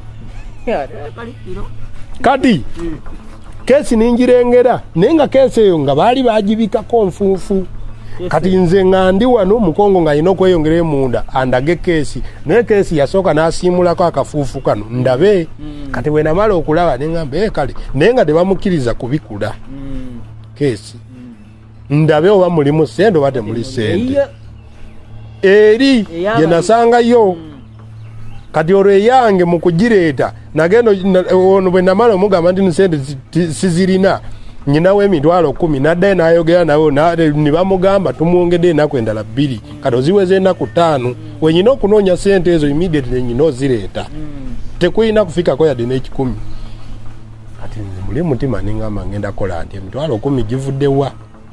kati keesi ninjirengera naye nga keesi eyo nga baali bagibikako nfuufu kati nze nga ndi wano mukongo nga alina okweyongerayo munda andage keesi naye keesi yasooka n'asiimulako akafuufu kano ndabe kati bwe namala okulaba neŋŋamba kale naye nga tebamukkiriza kubikula keesi ndabe oba mulimu sente oba temuli sente eri gye nasangayo kati olwo eyange mu kugireeta nagenda ono bwe namala omugamba nti sente sizirina nyina we mitwalo 10 nadde n'ayogera nawe ne bamugamba tumwongedde ennaku endala 2 kati oziweze ennaku 5 wenyina okunoonya sente ezo immediately nyina ozireeta tekuyina kufikako yadde n'ekikumi kati muli mutima ningamba ngenda kola nti emitwalo 10 givuddewa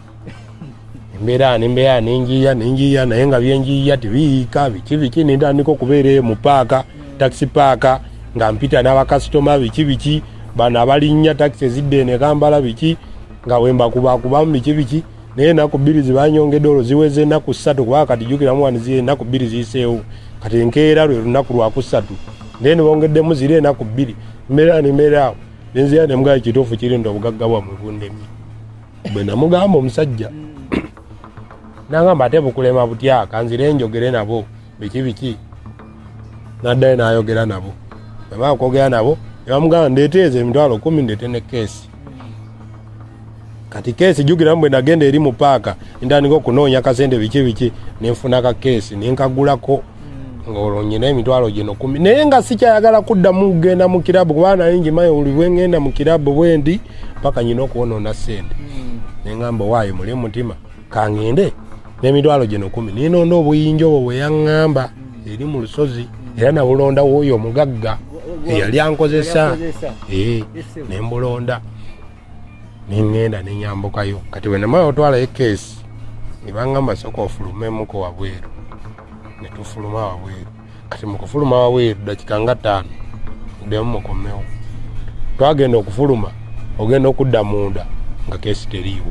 embeera nenjiya naye nga byenjiya tibiyiika biki nintandika okubeera mu paaka taxi paaka nga mpita n'abakasitoma biki bano abalinnya taxi ezidde ne Kampala biki nga wembakubakubamu biki naye ennaku 2 zibanyongedde olwo ziweze ennaku 3 kubanga kati jjukiramu wani ziri ennaku 2 ziyiseewo kati enkeera lwe lunaku lwaku 3 naye ne bongeddemu ziri ennaku 2 mbeera awo nenzira ne mugaye kituufu kiri nti obugagga bwammwe bundemye bwe namugamba omusajja nangamba ate bukulema butya kanzire njogere nabo biki naddayo n'ayogera nabo bamala okwogera nabo ne bamugamba ndeeteeza emitwalo 10 ndeete ne keesi kati keesi jjukiramu bwe nagenda eri mu paaka ntandika okunoonya kasente biki nenfuna ka keesi nenkagulako ng'olwo nyina emitwalo gino 10 naye nga sikyayagala kuddamu kugenda mu kirabu kubanga naye njimayo buli bwe ngenda mu kirabu bwendi paka nyina okwonoona sente neŋŋamba waayo muli mutima kangende n'emitwalo gino 10 ninonda obuyinja obwo bwe yaŋŋamba eri mu lusozi era nabulonda w'oyo omugagga eyali ankozesa nembulonda neŋŋenda nenyambukayo kati we namala otwalayo keesi ne baŋŋamba sooka ofulumemuko wabweru ne tufuluma wabweru kati mu kufuluma wabweru dakika nga 5 muddemu mukomewo twagenda okufuluma ogenda okudda munda nga keesi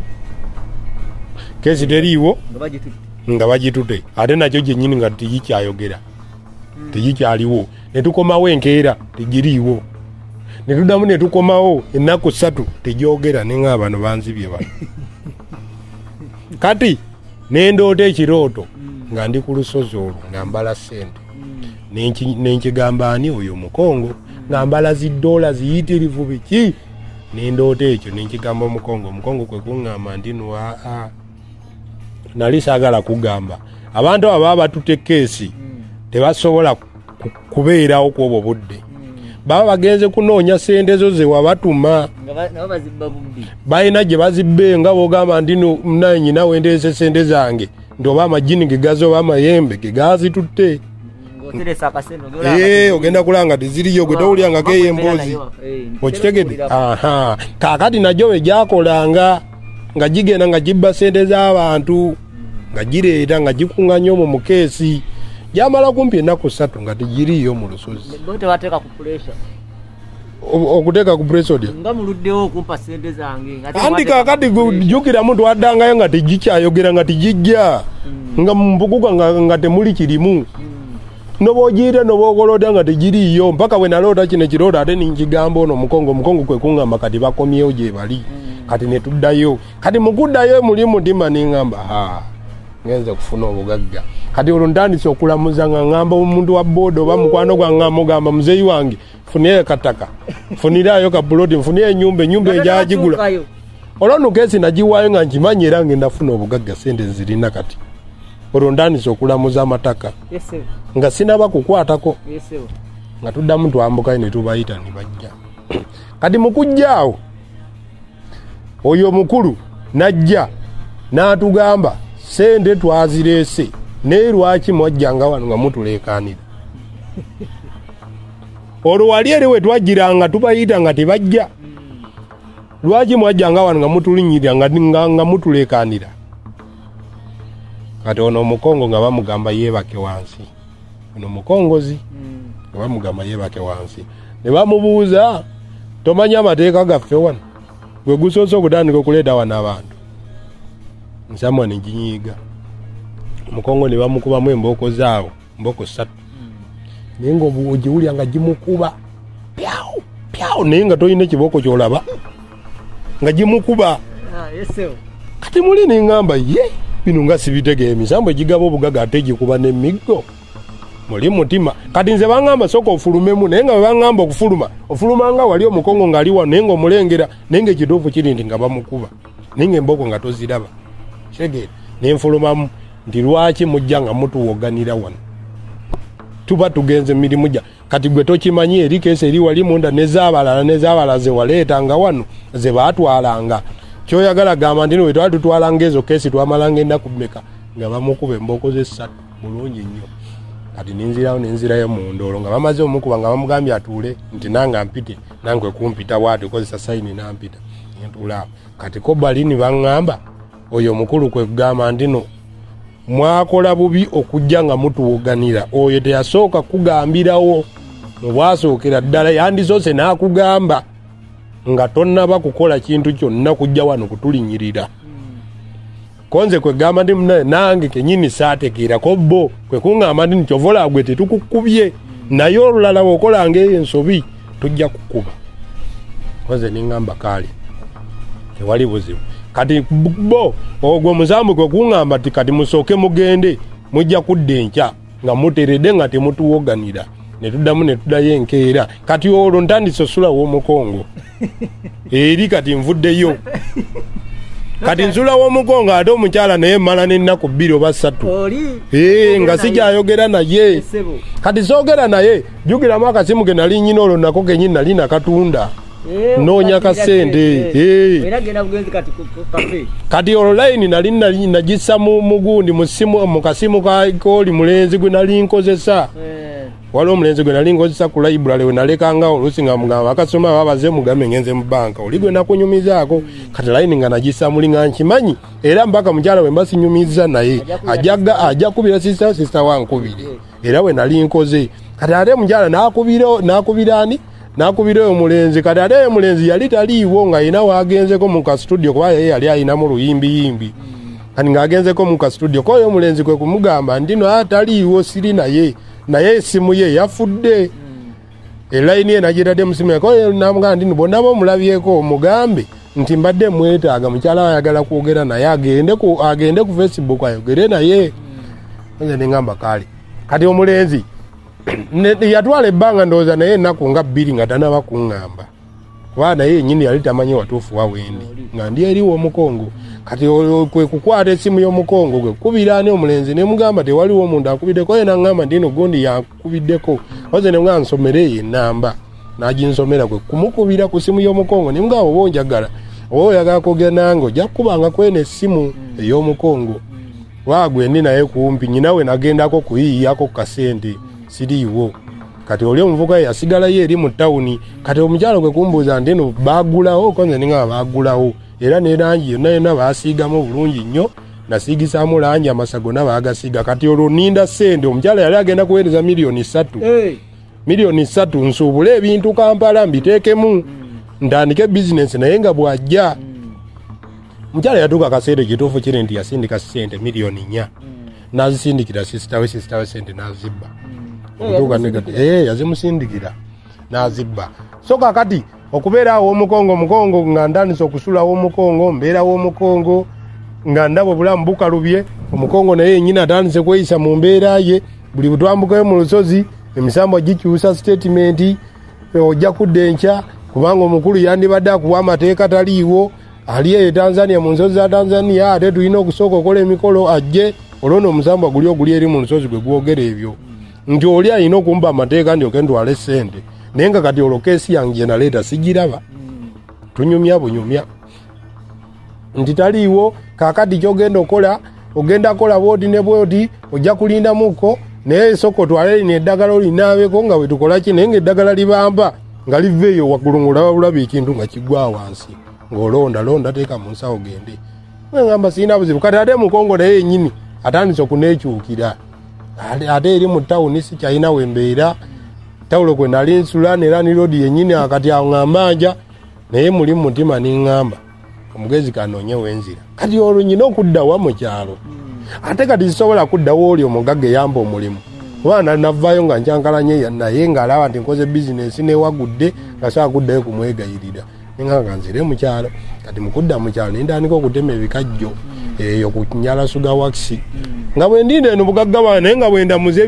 teriiwo nga bagitutte ate nakyo gyennyini nga tegikyayogera tegikyaliwo ne tukomawo enkeera tegiriiwo ne tuddamu ne tukomawo ennaku 3 tegyogera nenga bano banzibye bano kati nendoota ekirooto nga ndi ku lusozi olwo nga mbala sente nenkigamba ani oyo Mukongo nga mbala zidoola ziyitirivu biki nendoota ekyo nenkigamba Omukongo kwe kuŋŋamba ndi nali saagala kugamba abantu abo baba batutte keesi tebasobola kubeerawo ku obwo budde baba bagenze kunoonya sente zo ze wabatuma balina gye bazibbe nga bogamba ndino munaye nyina wendeese sente zange nti oba amagini gegazi oba amayembe gegazitutte ogenda kulanga tiziriyo gwe towulyangako eyo emboozi okitegedde kaakati najjo bwe gyakolanga nga gigenda nga gibba sente z'abantu nga gireeta nga gikuŋŋanya omwo mu keesi gyamala kumpi ennaku 3 nga tegiriiyo mu lusozi okuteeka ku presodi nga muluddewo okumpa sente zange anti kaakati jjukiramu twaddangayo nga tegikyayogera nga tegijja nga mumbuguka nga temuli kirimu nobogiyita nobogolota nga tegiriiyo mpaka bwe naloota kino ekiroota ate ninkigamba ono Mukongo kwe kuŋŋamba kati bakomyewo gye bali kati ne tuddayo kati mukuddayo muli mutima niŋŋamba ngenze kufuna obugagga kati olwo ntandise okulamuza nga ŋŋamba omuntu wa booda oba mukwano gwange amugamba muzeeyi wange funireyo kataka funirayo kapuloti nfunire ennyumba enjagigula olwo keesi nagiwaayo nga nkimanyi era ngenda funa obugagga sente nzirina kati olwo ntandise okulamuza amataka nga sinaba kukwatako nga tuddamu twambukayo ne tubayita ne bajja kati mukujjaawo oyo omukulu najja n'atugamba sente twazireese naye lwaki mwajjanga wano nga mutuleekaanira olwo wali eri we twajjiranga tubayita nga tebajja lwaki mwajjanga wano nga mutulinyirira nga mutuleekaanira kati ono Omukongo nga bamugamba yeebake wansi ono Mukongozi nga bamugamba yeebake wansi ne bamubuuza tomanya amateeka gaffe wano gwe gusoose okutandika okuleeta wano abantu nsamwa ne ginyiiga Omukongo ne bamukubamu embooko zaawo mbooko 3 naye ng'ogiwulya nga gimukuba pyawu naye nga tolina ekibooko kyolaba nga gimukuba kati muli neŋŋamba ye bino nga sibitegeera emisambo egigaba obugagga ate gikuba n'emiggo muli mutima kati nze baŋŋamba sooka ofulumemu naye nga bwe baŋŋamba ofuluma nga wali Omukongo ng'ali wano naye ng'omulengera naye ng'ekituufu kiri nti nga bamukuba naye ng'embooko nga toziraba kitegeera ne nfulumamu nti lwaki mujja nga mutuwoganira wano tuba tugenze mirimu gya kati gwe tokimanyi eri keesi eri wali munda n'ez'abalala ze waleetanga wano ze baatwalanga kyoyagala gamba ndino we twali tutwalanga ezo kesi twamalanga ennaku mmeka nga bamukuba emboko ze 3 bulungi nnyo kati nenzirayo mu Ndolo nga bamaze omukuba nga bamugambye atuule nti nanga mpite nangwe kumpita bwati kozesa sayini nampita ntula kati ko balini bangamba oyo mukulu kwe kugamba ndino mwakola bubi okujja nga mutuwoganira oyo teyasooka kugambirawo mu bwasookera ddala yandisoose n'akugamba nga tonnaba kukola kintu kyonna kujja wano kutulinyirira konze kwe gamba ndi munaye nange kenyini saategeerako bo kwe kuŋŋamba ndi nchovola gwe tetukukubye naye olulala bw'okolanga eyo ensobi tujja kukuba konze niŋŋamba kaali tewali buzibu kati bo ogwo musambu kwe kuŋŋamba ti kati musooke mugende mujja kudda enkya nga muteredde nga temutuwoganira netuddamu netuddayo enkeera kati olwo ntandise osula w'omukongo eri kati nvuddeyo kati nsula w'omukongo ate omukyala naye mmala n'ennaku 2 oba 3 nga sikyayogera naye kati soogera naye jjukiramu akasimu ke nali nnyina olwo nako kenyini nali nakatunda noonya kasente kati olwo layini nali nagissa mu gundi mu kasimu kaoli mulenzi gwe nali nkozesa waliwo omulenzi gwe nali nkozesa ku library we nalekanga oluusi nga mugamba akasoma babaze mugambe ngenze mu banka oli gwe nakunyumizaako kati layini nga nagissa muli nga nkimanyi era mpaka mukyala we mbasinyumiza naye ajja kubira sisita wankubire era we nali nkoze kati ate mukyala nakubira omulenzi kati ate omulenzi yali taliiwo nga ayina waagenzeko mu ka studio kuba ye yali ayinamu luyimbi kati ng'agenzeko mu ka studio koyo omulenzi kwe kumugamba ndino ataliiwo siri naye esimu ye yafudde elayini ye nagitadde mu simu koyo namugamba ndino bonna bomulabyeko mugambe nti mbadde mwetaaga mukyala ayagala kwogera naye agende ku Facebook ayogere naye nze ningamba kaali kati omulenzi yatwala ebbanga ndowooza naye ennaku nga 2 nga tanaba kuŋŋamba kuba naye nyini yali tamanyi watuufu wawendi nga ndi eriwo omukongo kati kwe kukwata esimu y'omukongo gwe kubiraani omulenzi ne mugamba tewaliwo omuntu akubiddeko ye naŋŋamba ndino gundi yakubiddeko oze ne nga nsomere eyo ennamba n'aginsomera kwe kumukubira ku simu y'omukongo ne mugamba oba onjagala oba oyagala kwogera nange ojja kukubanga kwena essimu ey'omukongo waagwe ndi naye kumpi nyina we nagendako kuyiyako ku kasente siriiwo kati oli omuvuka yasigalayo eri mu tawuni kati omukyalo gwe kumbuuza nti eno baagulawo konze ninga baagulawo era ne langi yonna baasiigamu bulungi nnyo nasiigisaamu langi amasago nabaagasiiga kati olwo ninda ssente omukyala yali agenda kuweereza miliyoni 3 nsuubule ebintu Kampala mbiteekemu ntandike bizinesi naye nga bw'ajja omukyala yatuuka kaseera ekituufu kiri nti yasindika ssente miliyoni 4 n'azisindikira sisitawe sente n'azibba yazimusindikira n'azibba so kakati okubeera awo omukongo nga ntandise okusula w'omukongo mbeera w'omukongo nga ndaba obulamu bukalubye omukongo naye yennyini atandise kweyisa mu mbeera ye buli butwambukayo mu lusozi emisambo gikyusa statement ojja kudda enkya kubanga omukulu yandibadde akuwa amateeka taliiwo ali eyo Tanzania mu nsozi za Tanzania ate tulina okusooka okola emikolo ajje olwono omusambwa guli eri mu lusozi gwe gwogera ebyo nti oli alina okumba amateeka ndyoke ntwale ssente naye nga kati olwo keesi yange genaleeta sigiraba tunyumya bunyumya nti taliiwo kakati kyogenda okola ogenda kola bwoti ne bwoti ojja kulindamuko naye esoko twale lino eddagala olinaabeko nga wetukolaki naye ng'eddagala libamba nga liva eyo waggulu ng'olaba ekintu nga kiggwa wansi ng'olonda teeka mu nsawo gende ngamba sirina buzibu kati ate mukongo naye yennyini atandise okuneekyukira ate eri mu tawuni sikyalina wembeera tawulo kwe nali nsula neera ni lodi yennyini akati awo ng'ambanja naye muli mu mutima niŋŋamba omugezi kanoonye wenzira kati olwo nyina okuddawa mu kyalo ate kati sisobola kuddawo oli omugagga eyamba omulimu kubanga navaayo nga nkyankalanye naye ng'alaba nti nkoze bizinesi newagudde nga sobola kuddayo kumwegayirira nga nzire mu kyalo kati mukudda mu kyalo nindandika okutema ebikajjo eyo ku nyala suga wakisi nga bwe ndinda eno bugagga bwana naye nga bwe ndamuze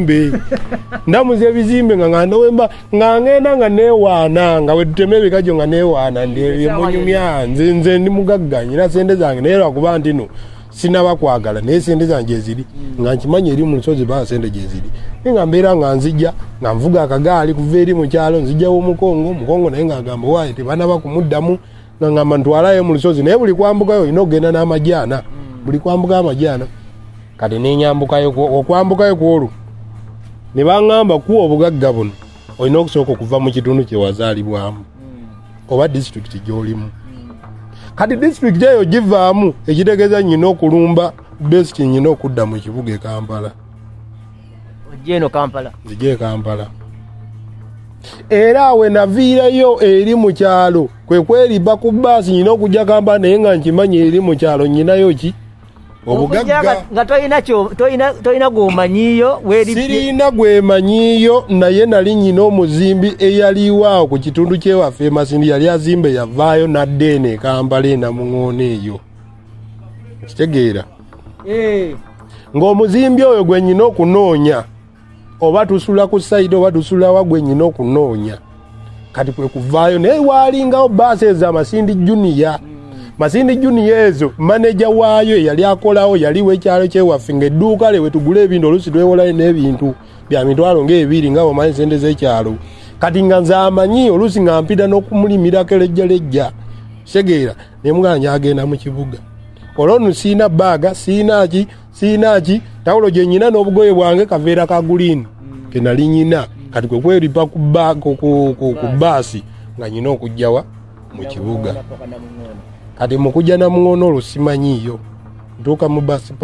ebizimbe nga ngandowemba nga ngenda nga neewaana nga bwe tutema ebikajjo nga neewaana ndemunyumya nze ndi mugagga nyina sente zange naye lwakuba ntino sinaba kwagala naye sente zange eziri nga nkimanyi eri mu lusozi baa sente gyeziri nga mbeera nga nzijja nga nvuga akagaali kuva eri mu kyalo nzijjawo omukongo naye nga agamba waaye tebanaba kumuddamu ngamba ntwalayo mu lusozi naye buli kwambukayo inogenda n'amajana buli kwambuka amajana kati nenyambukayo okwambukayo kwolu ne bangamba kuwa obugagga buno olina okusooka okuva mu kitundu kye wazaalibwamu oba disitulikiti gy'olimu kati disitulikiti eyo givaamu ekitegeeza nnyina okulumba besiti nnyina okudda mu kibuga e Kampala nzije Kampala era awe naviirayo eri mu kyalo kwe kweriba ku bbaasi nnyina okujja Kampala naye nga nkimanyi eri mu kyalo nnyinayo ki obugagga nga toyina gwomanyiyo sirina gwemanyiyo naye nali nnyina omuzimbi eyaliwaawo ku kitundu kyewaffe Masindi yali azimbe yavaayo nadde eno e Kampala enamuŋoona eyo kitegeera ng'omuzimbi oyo gwe nnyina okunoonya oba tusula ku sayidi oba tusula wa gwe nnyina okunoonya kati kwe kuvaayo naye waalingawo bbaasi ezo Masindi Junior Masindi Junior ezo maneja waayo yali akolawo yaliwo ekyalo kyewaffe ng'edduuka lye wetugula ebintu oluusi twewolayo n'ebintu bya mitwalo ng'ebiri nga omanyi sente z'ekyalo kati nga nze amanyi oluusi nga mpita n'okumulimirako lejjalejja kitegeera ne muganja agenda mu kibuga olwonu siina baaga siina ki tawulo gye nnyina n'obugoye bwange kaveera ka guliini ke nali nnyina kati kwe kweripa ku bbaasi nga nnyina okujjawa mu kibuga kati mu kujja namuŋoona olwo simanyiiyo ntuuka mu basi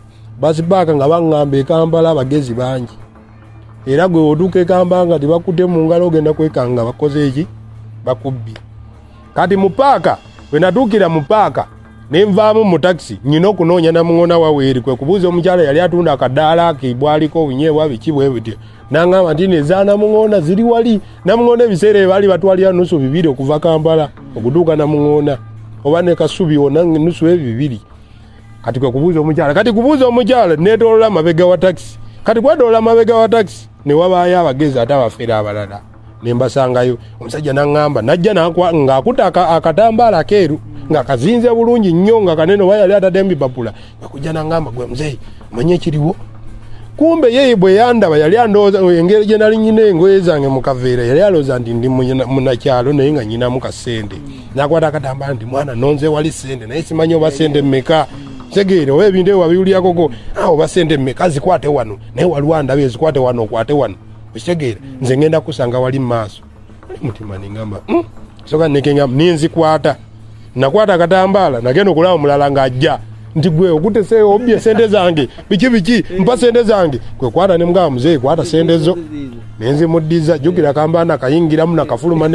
paaka nga baŋŋamba e Kampala abagezi bangi era gwe otuuka e Kampala nga tebakutte mu ngalo ogenda kwekanga bakoze eki bakubbi kati mu paaka bwe natuukira mu paaka ne nvaamu mu takisi nnyina okunoonya namuŋoona waweeri kwe kubuuza omukyala yali atunda akadaala ke bwaliko obunyeebwa biki bwe bityo n'aŋŋamba nti neza namuŋoona ziri wali namuŋoona ebiseera bye baali batwalira nusu 2 okuva Kampala okutuuka namuŋoona oba ne kasubi wonna nusu 2 kati kwe kubuuza omukyala kati kubuuza omukyala neetoolola amabega wa takisi kati kwetoolola amabega wa takisi ne wabaayo abagezi ate abafeera abalala ne mbasangayo omusajja n'aŋŋamba najja ng'akuta akatambaala akeeru nga kazinze bulungi nnyo nga kanene oba yali atadde mbipapula ngakujja n'aŋŋamba gwe muzeeyi omanye ekiriwo kumbe yeye bwe yandaba yali andowooza engeri gye nali nnyina engoye zange mu kaveera yali alowooza nti ndi munakyalo naye nga nnyinamu kasente n'akwata akatambaala nti mwana nonze wali sente naye simanyi oba sente mmeka kitegeere oba ebintu ebyo wabiwulyakoko oba sente mmeka zikwate wano naye waliwo andaba ezikwate wano okwate wano okitegeere nze ngenda kusanga wali mu maaso mutima ningamba soka nekengamba ninzikwata nakwata akatambaala nagenda okulaba omulala ng'ajja nti gwe okutese obye sente zange biki mpa sente zange kwe kwata ne mugamba muzeeyi kwata sente zo nenzi muddiza jjukira kambaana kayingiramu nakafuluma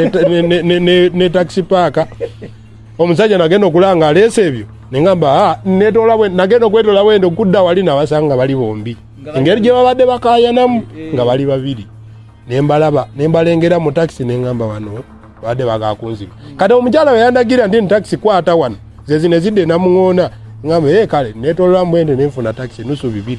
ne taxi paaka omusajja nagenda okulanga aleese ebyo nengamba nagenda okwetola wendo okudda wali nabasanga bali bombi engeri gye babadde bakayanamu nga bali babiri nembalengera mu taxi nengamba wano badde bagakunziba kati omukyala we yandagira ndi taxi kwata wano zezine zidde namuŋoona ngamba kale netolola mwende nenfuna taxi nusu 2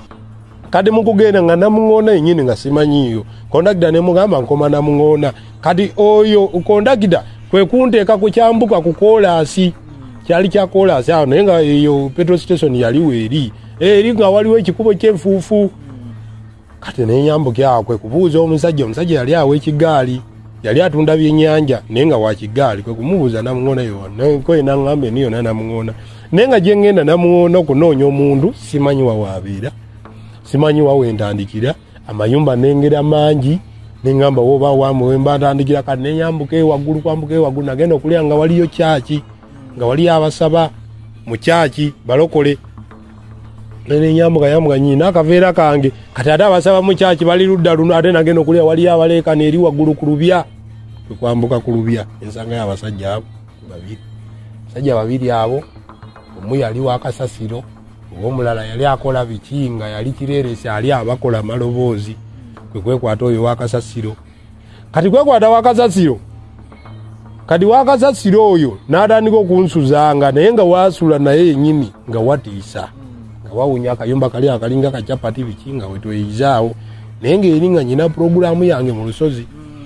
kati mukugenda nga namuŋoona yennyini nga simanyiiyo kondakita nemugamba nkoma namuŋoona kati oyo kondakita kwe kunteeka ku kyambuka ku koolaasi kyali kya koolaasi awo naye nga eyo petrol station yaliwo eri nga waliwo ekikubo ky'enfuufu kati nenyambuka awo kwe kubuuza omusajja yali awo ekigaali yali atunda byennyanja naye nga wakigaali kwe kumubuuza namuŋoona yonkoye naŋŋambe niyo namuŋoona naye nga gye ŋŋenda namuŋoona okunoonya omuntu simanyi wawaabeera simanyi wawentandikira amayumba nengera mangi neŋŋamba woba wemba ntandikira kati nenyambuka ewaggulu kwambuka ewaggulu nagenda okulya nga waliyo kyaki nga waliyo abasaba mu kyaki balokole nenyambuka nyina akaveera kange kati ate abasaba mu kyaki bali ludda luno ate nagenda okulya waliyo abaleekana eri waggulu ku lubya kwambuka ku lubya ensangayo abasajja abo abasajja babiri abo omu yali wakasasiro omulala yali akola biki nga yali kireresi ali abakola maloboozi kwekwata oyo wakasasiro kati kwekwata wakasasiro kati wakasasiro oyo n'atandika okunsuzanga naye nga wasula naye yennyini nga watiisa nga wawunya akayumba kali akalinga kacapati biki nga wetweyizaawo naye ng'eri nga nyina purogulaamu yange mu lusozi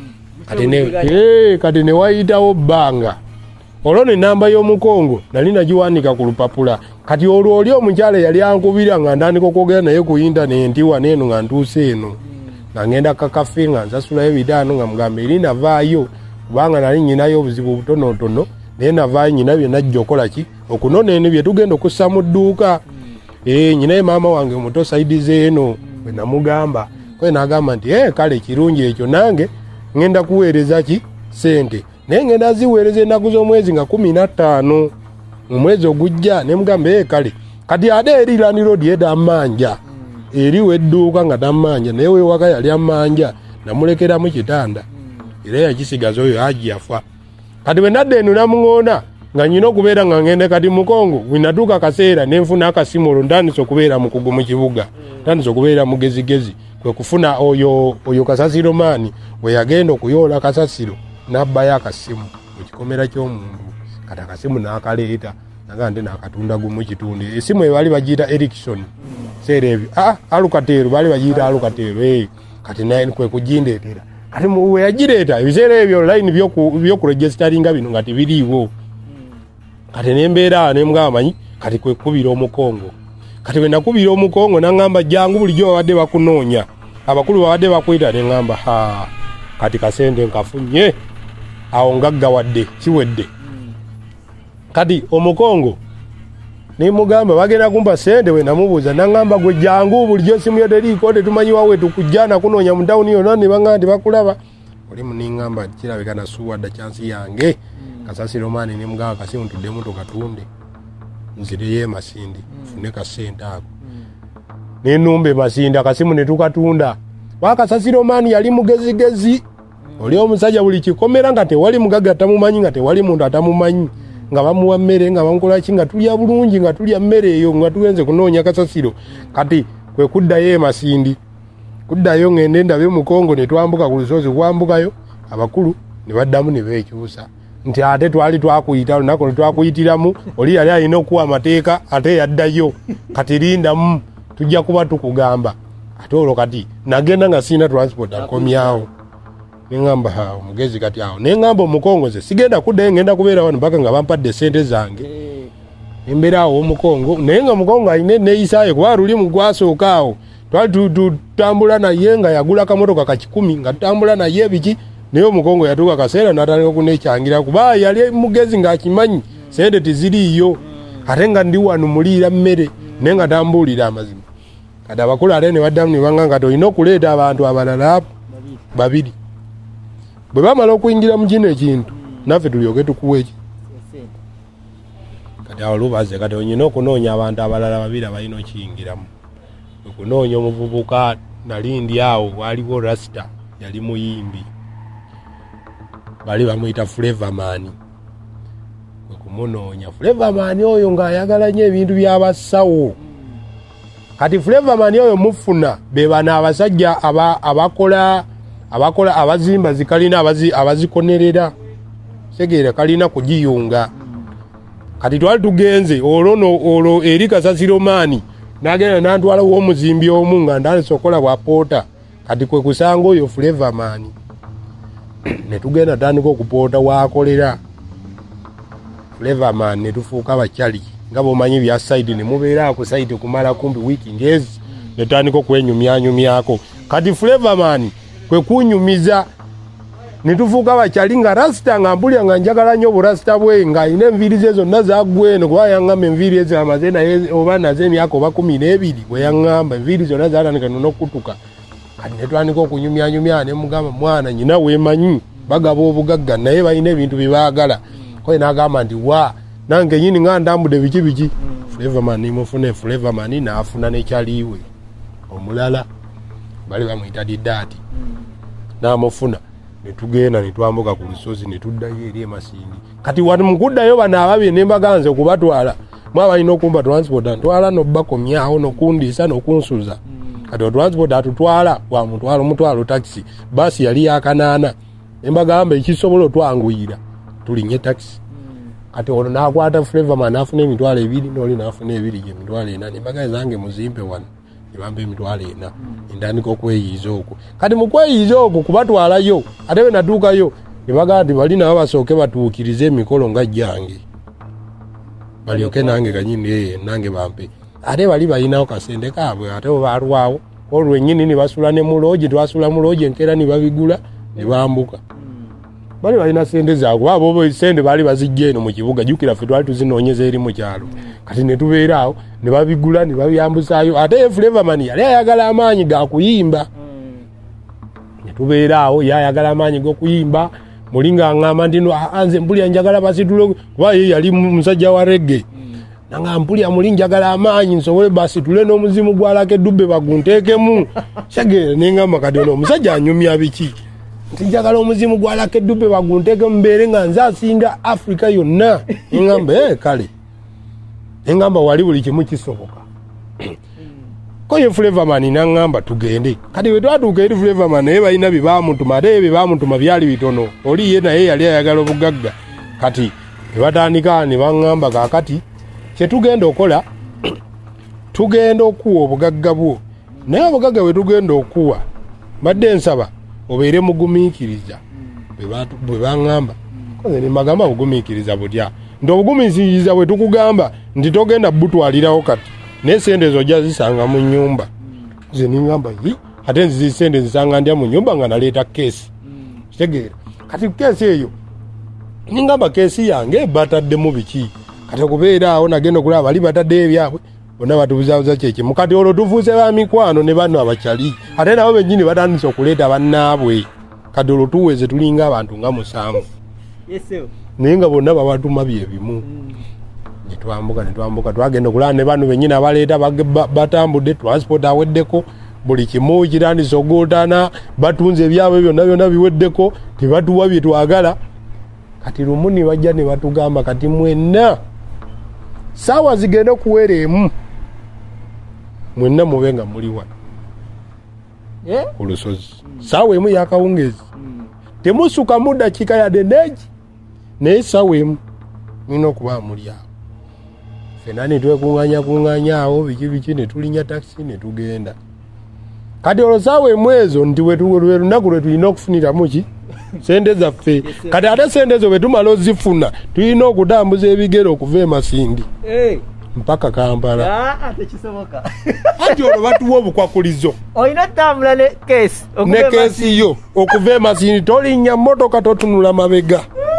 kati newayitawo bbanga olwo n'ennamba y'omukongo nali nagiwanika ku lupapula kati olwo oli omukyala yali ankubira nga ntandika okwogera naye ku intaneti waneeno nga ntuuse eno nga ngenda kakafe nga nsasulayo 5 nga mugamba eri navaayo kubanga nali nyinayo obuzibu butonotono naye navaayo nyina bye najja okola ki okunona eno bye tugenda okussa mu dduuka. Nyinaye maama wange omuto saidize eno bwe namugamba kwe n'agamba nti kale kirungi ekyo nange ngenda kuweereza ki sente naye ngenda ziweereza ennaku z'omwezi nga 15 mu mwezi ogujja ne mugamba kale kati ate eri Land Road yedamanja eriwe edduuka nga tammanja naye wewaka yali ammanja namulekeramu kitanda era yakisigaza oyo ajafa. Kati bwe nadda eno namuŋoona nga nyina okubeera nga ngende kati mukongo winatuuka akaseera nenfuna akasimu olwo ntandise okubeera mukugu mu kibuga ntandise okubeera mugezigezi kwe kufuna oyo kasasiro maani bwe yagenda okuyoola kasasiro n'abbayo akasimu mu kikomera ky'omuntu kati akasimu n'akaleeta naga nti n'akatunda gumu kitundu esimu eyo baali bagiyita Erickson seera ebyo alukateero baali bagiyita alukateero kati naye kwe kugindeetera kati we yagireeta ebiseera ebyo line byokuregisteringa bino nga tebiriiwo kati nembeera nemugamba manyi kati kwe kubira omukongo kati bwe nakubira omukongo nangamba jangu bulijjo babadde bakunoonya abakulu babadde bakwita nengamba kati kasente nkafunye awo ngaggawadde kiwedde kati omukongo nemugamba bagenda kumpa sente we namubuuza nangamba gwe jangu bulijjo simu yo teriiko tetumanyi wawe tukujjana kunoonya mu tawuni yonna ne bangamba nti bakulaba oli muningamba kirabika nasuwadda chansi yange kasasiro maani nemugamba kasimu tuddemu tukatunde nzireyo Masindi fune kasente ako nenumbe Masindi akasimu ne tukatunda wakasasiro maani yali mugezigezi oli omusajja buli kikomera nga tewali mugagga atamumanyi nga tewali muntu atamumanyi nga bamuwa mmere nga bamukola ki nga tulya bulungi nga tulya mmere eyo nga tugenze kunoonya kasasiro kati kwe kuddayo Masindi kuddayo ngende ndabe mukongo ne twambuka ku lusozi kwambukayo abakulu ne baddamu ne beekyusa nti ate twali twakuyita lunaku lwetwakuyitiramu oli yali alina okuwa amateeka ate yaddayo kati lindamu tujja kuba tukugamba ate olwo kati nagenda nga sina transport akomyawo nengamba omugezi kati awo nengamba omukongo ze sigenda kuddayo ngenda kubeera wano mpaka nga bampadde sente zange embeera awo omukongo naye nga mukongo alina neeyisaayo kuba luli mu gwasooka awo twali tutambula naye nga yagula kamotoka ka 10 nga tutambula naye biki naye omukongo yatuuka kaseera n'atandika okuneekyangira kuba yali mugezi ng'akimanyi sente tiziriiyo ate nga ndi wano muliira mmere naye nga tambuulira amazima kati abakulu ate ne baddamu ne bangamba kati olina okuleeta abantu abalala babiri bwe bamala okuyingira mu kino ekintu naffe tulyoke tukuwa eki kati awo lubaze kati olina okunoonya abantu abalala babiri abalina okiyingiramu okunoonya omuvubuka nali ndi awo waaliwo rasita yali muyimbi bali bamuyita Flevorman okumunoonya Flevorman oyo ng'ayagala nnyo ebintu by'abasawo kati Flevorman oyo mufuna be bano abasajja abakola abazimba zikalina abazikonerera segeera kalina kugiyunga kati twali tugenze olwo eri kasasiro maani nagenda nantwala w'omuzimbi omu nga ndandise okola bwa poota kati kwe kusanga oyo Flevorman ne tugenda tandika okupoota waakolera Flevorman ne tufuuka bakyali nga bw'omanyi bya site ne mubeera ku site kumala kumbi wiiki ngezi ne tandika okwenyumyanyumyako kati Flevorman kwe kunyumiza ne tufuuka bakyali nga rasita nga mpulira nga njagala nnyo oburasita bwe nga alina enviiri ze zonna zaggweno kuba yaŋŋamba enviiri ezo amaze naye oba naze emyaka oba 12 bwe yaŋŋamba enviiri zonna zatandika n'okutuka kati ne twandika okunyumyanyumya ne mugamba mwana nyina weemanyi bagaba obugagga naye balina ebintu bye baagala koye n'agamba nti nange nyini nga ndambudde biki Flevorman nimufune Flevorman n'afuna nekyaliiwe omulala bali bamuyita Didaati n'amufuna ne tugenda ne twambuka ku lusozi ne tuddayo eri Masindi kati wano mukuddayo bano ababye ne mbaganze okubatwala mwe balina okumba transport ntwala n'obbakomyawo n'okundiisa n'okunsuza kati transport atutwala wa mutwalo taxi basi yali yakanaana embagamba ekisobola otwanguyira tulinye taxi kati ono n'akwata Flevorman afuna emitwalo 2 n'oli n'afuna 2 gye emitwalo 4 embaga zange muzimpe wano ne bampa emitwalo 4 endandika okweyiiza okwo kati mu kweyiiza okwo kubatwalayo ate bwe natuukayo ne bagamba nti bali nabo basooke batuukirize emikolo nga jjange balyoke nange kanyini nange bampe ate bali balinawo kasente kaabwe ate obalwawo olwo ennyini ne basula ne mu loogi twasula mu loogi enkeera ne babigula ne bambuka bali balina sente zaako abo sente bali bazijja eno mu kibuga jukira ffe twali tuzinoonyeza eri mu kyalo kati ne tubeera awo ne babigula ne babyambusaayo ate Flavorman yali ayagala amaanyi ga kuyimba ne tubeera awo yayagala amaanyi g'okuyimba mulinga aŋŋamba nti anze mpulya njagala basitulo kuba ye yali musajja wa reggae nanga mpulya muli njagala amaanyi nsobole basitule n'omuzimu gwalako eddubbe bagunteekemu Shagere neŋŋamba kati ono omusajja anyumya biki nti njagala omuzimu gwalako eddubbe bagunteekemu mbeere nga nze asinga Africa yonna neŋŋamba kale neŋŋamba wali buli kimu kisoboka koye Flavorman naŋŋamba tugende kati bwe twatuuka eri Flavorman naye balina bye baamutuma ate bye baamutuma byali bitono oli ye naye yali ayagala obugagga kati ne batandika ne baŋŋamba kaakati kye tugenda okola tugenda okuwa obugagga bwo naye obugagga bwe tugenda okuwa badde nsaba obeere mugumiikiriza bwe baŋŋamba koze ne magamba bugumiikiriza butya nti obugumiikiriza bwe tukugamba nti togenda butwalirawo kati naye sente ezo ojja zisanga mu nnyumba ze niŋŋamba ate nzi sente zisanga ndya mu nnyumba nga naleeta keesi kitegeera kati keesi eyo niŋŋamba keesi yange bataddemu biki kati okubeera awo nagenda okulaba bali bataddeyo ebyabwe bonna batubuzaabuza kyekimu kati olwo tufuuse ba mikwano ne banno abakyali ate nabo bennyini batandise okuleeta bannaabwe kati olwo tuweze tulinga abantu nga 7 naye nga bonna babatuma byebimu netwambuka twagenda okulaba ne banno bennyini abaleeta batambudde transport aweddeko buli kimu kirandise ogootana batunze ebyabwe byonna biweddeko tebatuwa bye twagala kati lumu ne bajja ne batugamba kati mwenna saawa zigenda okuwera emu mwenna mube nga muli wano ku lusozi saawa emu yakawungezi temusuka mu ddakiika yadde neegi naye saawa emu nina okuba muli awo ffenna ne twekuŋŋanya awo biki ne tulinya takisi ne tugenda kati olwo saawa emu ezo nti lwe lunaku lwe tulina okufuniramu ki sente zaffe kati ate sente ezo bwe tumala ozifuna tulina okutambuza ebigere okuva e Masindi mpaka Kampala ati olwo batuwa obukwakulizo olina tambula ne keesi yo okuva e Masindi tolinnya mmotoka totunula mabega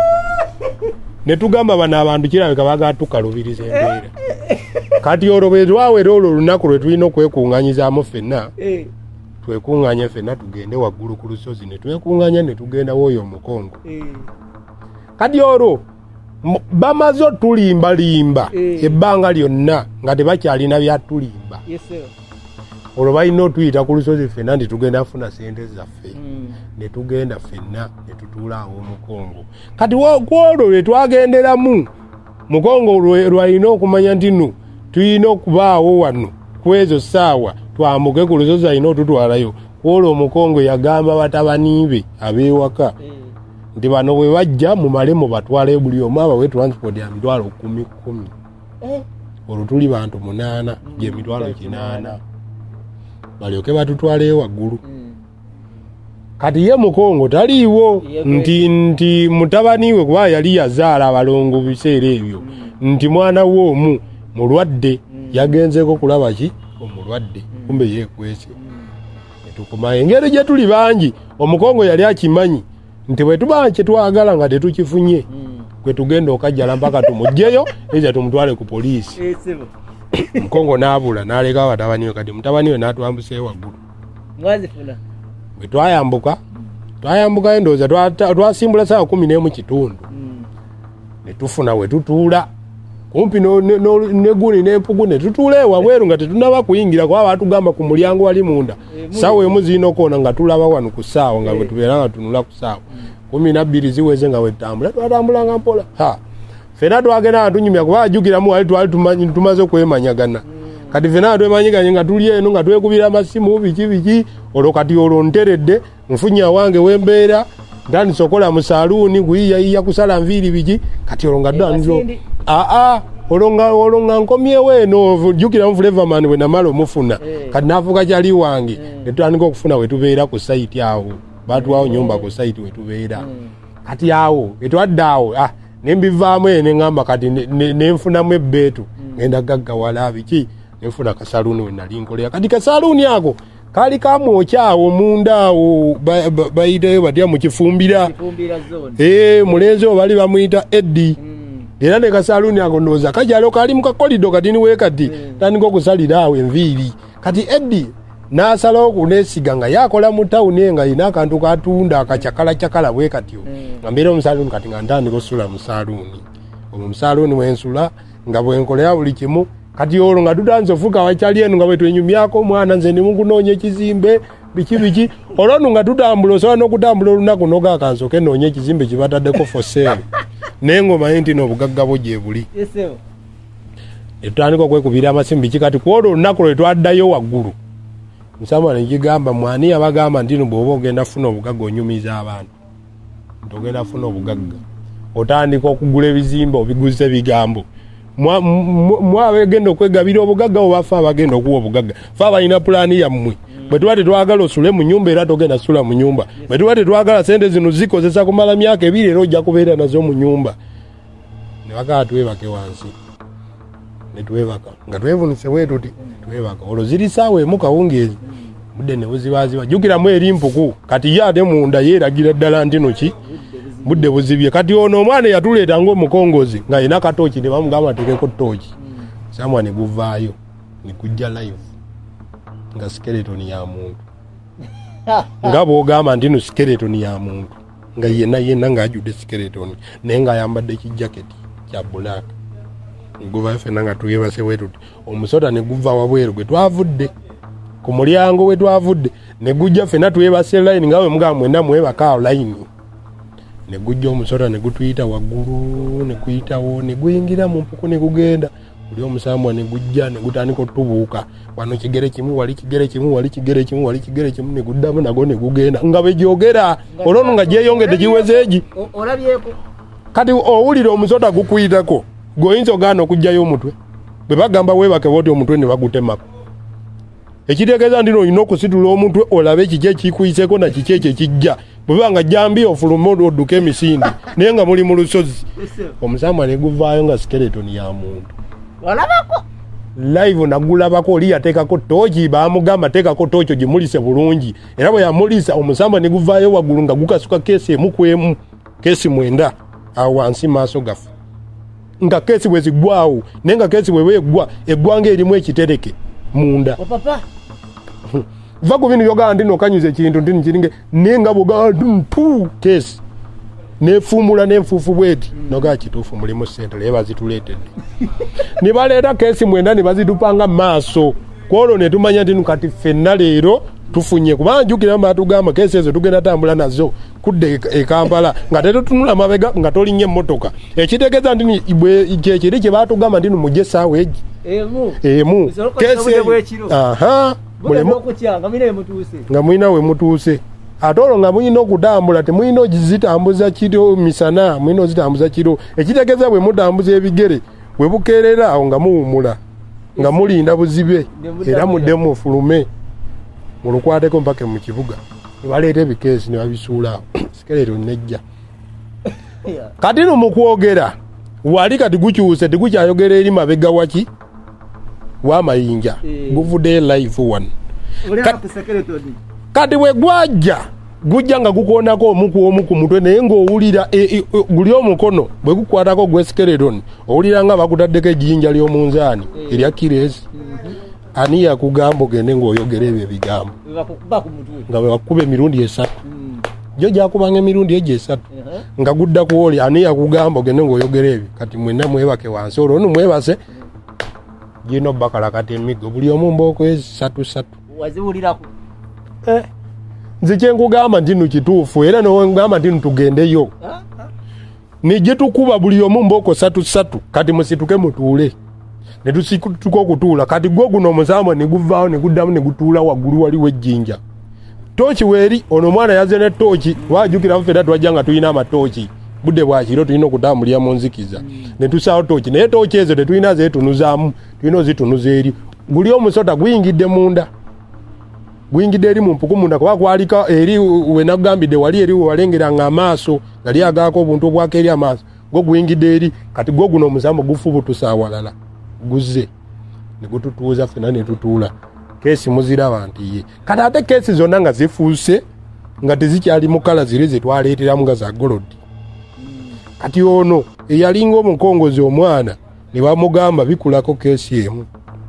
ne tugamba bano abantu kirabika bagatukalubiriza embeera kati olwo bwe twawera olwo olunaku lwe tulina okwekuŋŋanyizaamu ffenna twekuŋŋanya ffenna tugende waggulu ku lusozi ne twekuŋŋanya ne tugenda w'oyo omukongo kati olwo bamaze otulimbalimba ebbanga lyonna nga tebakyalina byatulimba olwo balina otuyita ku lusozi ffenna nti tugenda kufuna sente zaffe ne tugenda ffenna ne tutuula awo omukongo kati kwolwo lwe twagenderamu mukongo lwalina okumanya nti no tulina okubaawo wano ku ezo ssaawa twambuke ku lusozi alina otutwalayo kwolwo omukongo yagamba batabani be ab'ewaka nti bano bwe bajja mumale mubatwaleyo buli omu abawe transport ya mitwalo 10 olwo tuli bantu 8 gy'emitwalo 8 balyoke batutwaleyo waggulu kati ye mukongo taliiwo nti mutabani we kuba yali yazaala abalongo biseera ebyo nti mwana w'omu mulwadde yagenzeko kulaba ki omulwadde kumbe yeekwese netukuma engeri gye tuli bangi omukongo yali akimanyi nti bwe tuba kye twagala nga tetukifunye kwe tugenda okajjala mpaka tumugjeyo eza tumutwale ku poliisi omukongo n'abula n'aleka batabani we kati mutabani we n'atwambuseeyo waggulu bwe twayambuka endowooza twasimbula saawa 11:00 ne tufuna we tutuula kumpi neguni n'empugu ne tutuula ewabweru nga tetunaba kuyingira kuba batugamba ku mulyango wali munda saawa emu zirina okwoona nga tulaba wano ku ssaawa nga bwe tubeera nga tunula ku ssaawa 12 ziweze nga bwe tutambula twatambulanga mpola ffenna twagenda nga tunyumya kuba ajjukiramu wali twali tumaze okwemanyagana kati ffenna nga twemanyiganye nga tuli eno nga twekubira amasimu biki olwo kati olwo nteredde nfunya wange wembeera ntandise okola mu saluuni kuyiyayiya kusala nviiri biki kati olwo nga ddanizo olwo nga nkomyewo eno jjukiramu Flavorman bwe namala omufuna kati naafuuka kyali wange ne tutandika okufuna we tubeera ku sayiti awo batwawo nyumba ku sayiti we tubeera kati awo etwadde awo nembivaamu ne ŋŋamba kati nenfunamu ebbeetu ngenda gaggawala biki nenfuna kasaluuni we nali nkolera kati kasaluuni ako kali kamwokyawo munda awo bayitayo batya mu kifumbira mulenzi owo bali bamuyita Eddie era ne kasaluni ako ndowooza kajalo kali mu kakolido kati niwe kati tandika okusalira awo enviiri kati Eddie n'asalawo okuneesiga nga yakola mu tawuni nga yina akantu katunda akacakalacakala bwe katyo nga mbeera omusaluuni kati nga ntandika osula mu saluuni omwo mu saluuni wensula nga bwenkolera buli kimu kati olwo nga tutanze ofuuka wakyali eno nga bwe twenyumyako omwana nze ndi mu kunoonya ekizimbe biki olwo nga tutambula osobola n'okutambula olunaku n'ogaakansoke noonya ekizimbe kye bataddeko for sale naye ng'omanyi nti n'obugagga bwo gye buli ne tutandika okwekubira amasimu biki kati ku olwo olunaku lwe twaddayo waggulu Musama nekigamba mwani yabagamba nti bw'oba ogenda funa obugagga onyumiza abantu nti ogenda funa obugagga otandika okugula ebizimbe obiguze bigambo mwabagenda okwegabira obugagga obafa abagenda okuwa obugagga fa balina pulaani yammwe bwe tuba tetwagala osule mu nyumba era togenda sula mu nyumba bwe tuba tetwagala sente zino zikozesa kumala myaka 2 era ojja kubeera nazo mu nyumba ne bagala twebake wansi ne twebaka nga twevunise wetuti twebaka olwo ziri saawa emu kawungeezi budde ne buzibaziba jjukiramu eri mpuku kati ye ate munda yeeragira ddala nti noki budde buzibye kati ono omwana yatuleeta ng'omukongozi nga yina katooki ne bamugamba ateekeko tooki samwa ne guvaayo ne gujja live nga skeletoni ya muntu nga bw'ogamba nti no skeletoni ya muntu nga yenna ng'ajjudde skeletoni naye ng'ayambadde kijaketi kya black guva ffenna nga tuyebase wetuti omusota ne guva wabweru gwe twavudde ku mulyango we twavudde ne gujja ffenna tuyebase line nga bwe mugamba mwenna mwebaka line ne gujja omusota ne gutuyita waggulu ne kuyitawo ne guyingira mu mpuku ne gugenda buli omusambwa ne gujja ne gutandika otubuuka wano kigere kimu wali kigere kimu wali kigere kimu wali kigere kimu ne guddamu nago ne gugenda nga bwe gyogera olwo nga gyeyongedde giwezeegi olabyeko kati owulira omusota gukuyitako goyinza ogaana okugjayo omutwe bwe bagamba weebake boti omutwe ne bagutemako ekitegeeza ndino olina okusitula omutwe olabe kiki ekikuyiseko na kiki ekyo ekijja bwe banga jambi ofuluma odduka emisinde naye nga muli mu lusozi omusambwa ne guvaayo nga skeletoni ya muntu olabako live nagulabako oli yateekako tooki baamugamba teekako tooki gimulise bulungi era bwe yamulisa omusambwa ne guvaayo waggulu nga gukasuka keesi emu ku emu keesi 9 awo wansi maaso gafu nga kesi bwe zigwawo naye nga kesi bwe beegwa eggwanga erimu ekitereke munda papa va ku bino yogala ndi nokanyuza ekintu ndi nkiringe naye nga bwogala mpu kesi nefuumula n'enfuufu bweti nogaa kituufu mulimu ssente naye bazituleetedde ne baleeta kesi 9 ne bazitupanga mu maaso ku olwo ne tumanya nti kati ffenna leero tufunye kubanga njukira batugamba kesi ezo tugenda tambula nazo kudde e Kampala nga tetutunula mabega nga tolinnya emmotoka ekitegeeza nti kyekiri kye batugamba nti mujje saawa egi emu kesi aha nga mulina we mutuuse ate olwo nga mulina okutambula temulina ozitambuza kiro misana mulina ozitambuza kiro ekitegeeza bwe mutambuza ebigere bwe bukeerera awo nga muwumula nga mulinda buzibe era muddemu ofulume mulukwateko mpaka mu kibuga baleeta ebikeesi ne babisuula sikeleto nejja kati no mu kwogera wali kati gukyuse tigukyayogera eri mabega waki w'amayinja guvudde live one kati bwe gwajja gujja nga gukoonako omu ku mutwe naye ng'owulira guli omukono bwe gukwatako gwe skeleton owulira nga bakutaddeko ejjinja ly'omunzaani erya kiresi ani yakugamba ogende ng'oyogera ebyo ebigambo nga bwe bakuba emirundi 3 jo gyakubanga emirundi egyo 3 nga gudda ku oli ani yakugamba ogende ng'oyogera ebyo kati mwenna mwebake wansi olwo ono mwebase gino bakala kati emigo buli omu mbooko 3 waziwulirako nze kyenkugamba nti no kituufu era nogamba nti tugendeyo nije tukuba buli omu mbooko 3 kati musituke mutuule ne tusituka okutuula kati gwo guno omuzambo ne guvaawo ne guddamu ne gutuula waggulu waliwo ejjinja tooki weeri ono omwana yazze ne tooki wajjukira ffe twajja nga tulina amatooki budde bwakiro tulina okutambulira mu nzikiza ne tusaawo tooki naye tooki ezo tetulina zeetunuzaamu tulina ozitunuza eri guli omusota guyingidde munda guyingidde eri mu mpuku munda kuba kwalika eri we nagambidde wali eri wewalengeranga amaaso gali agaako obuntu obwako eri amaaso gwo guyingidde eri kati gwo guno omuzambo gufubutusa awalala guzze ne gututuuza ffena ne tutuula kesi muziraba nti ye kati ate kesi zonna nga zifuuse nga tezikyali mu kala ziri zetwaleeteramu nga za golodi. Kati ono eyalinga omukongozi omwana ne bamugamba bikulako kesi emu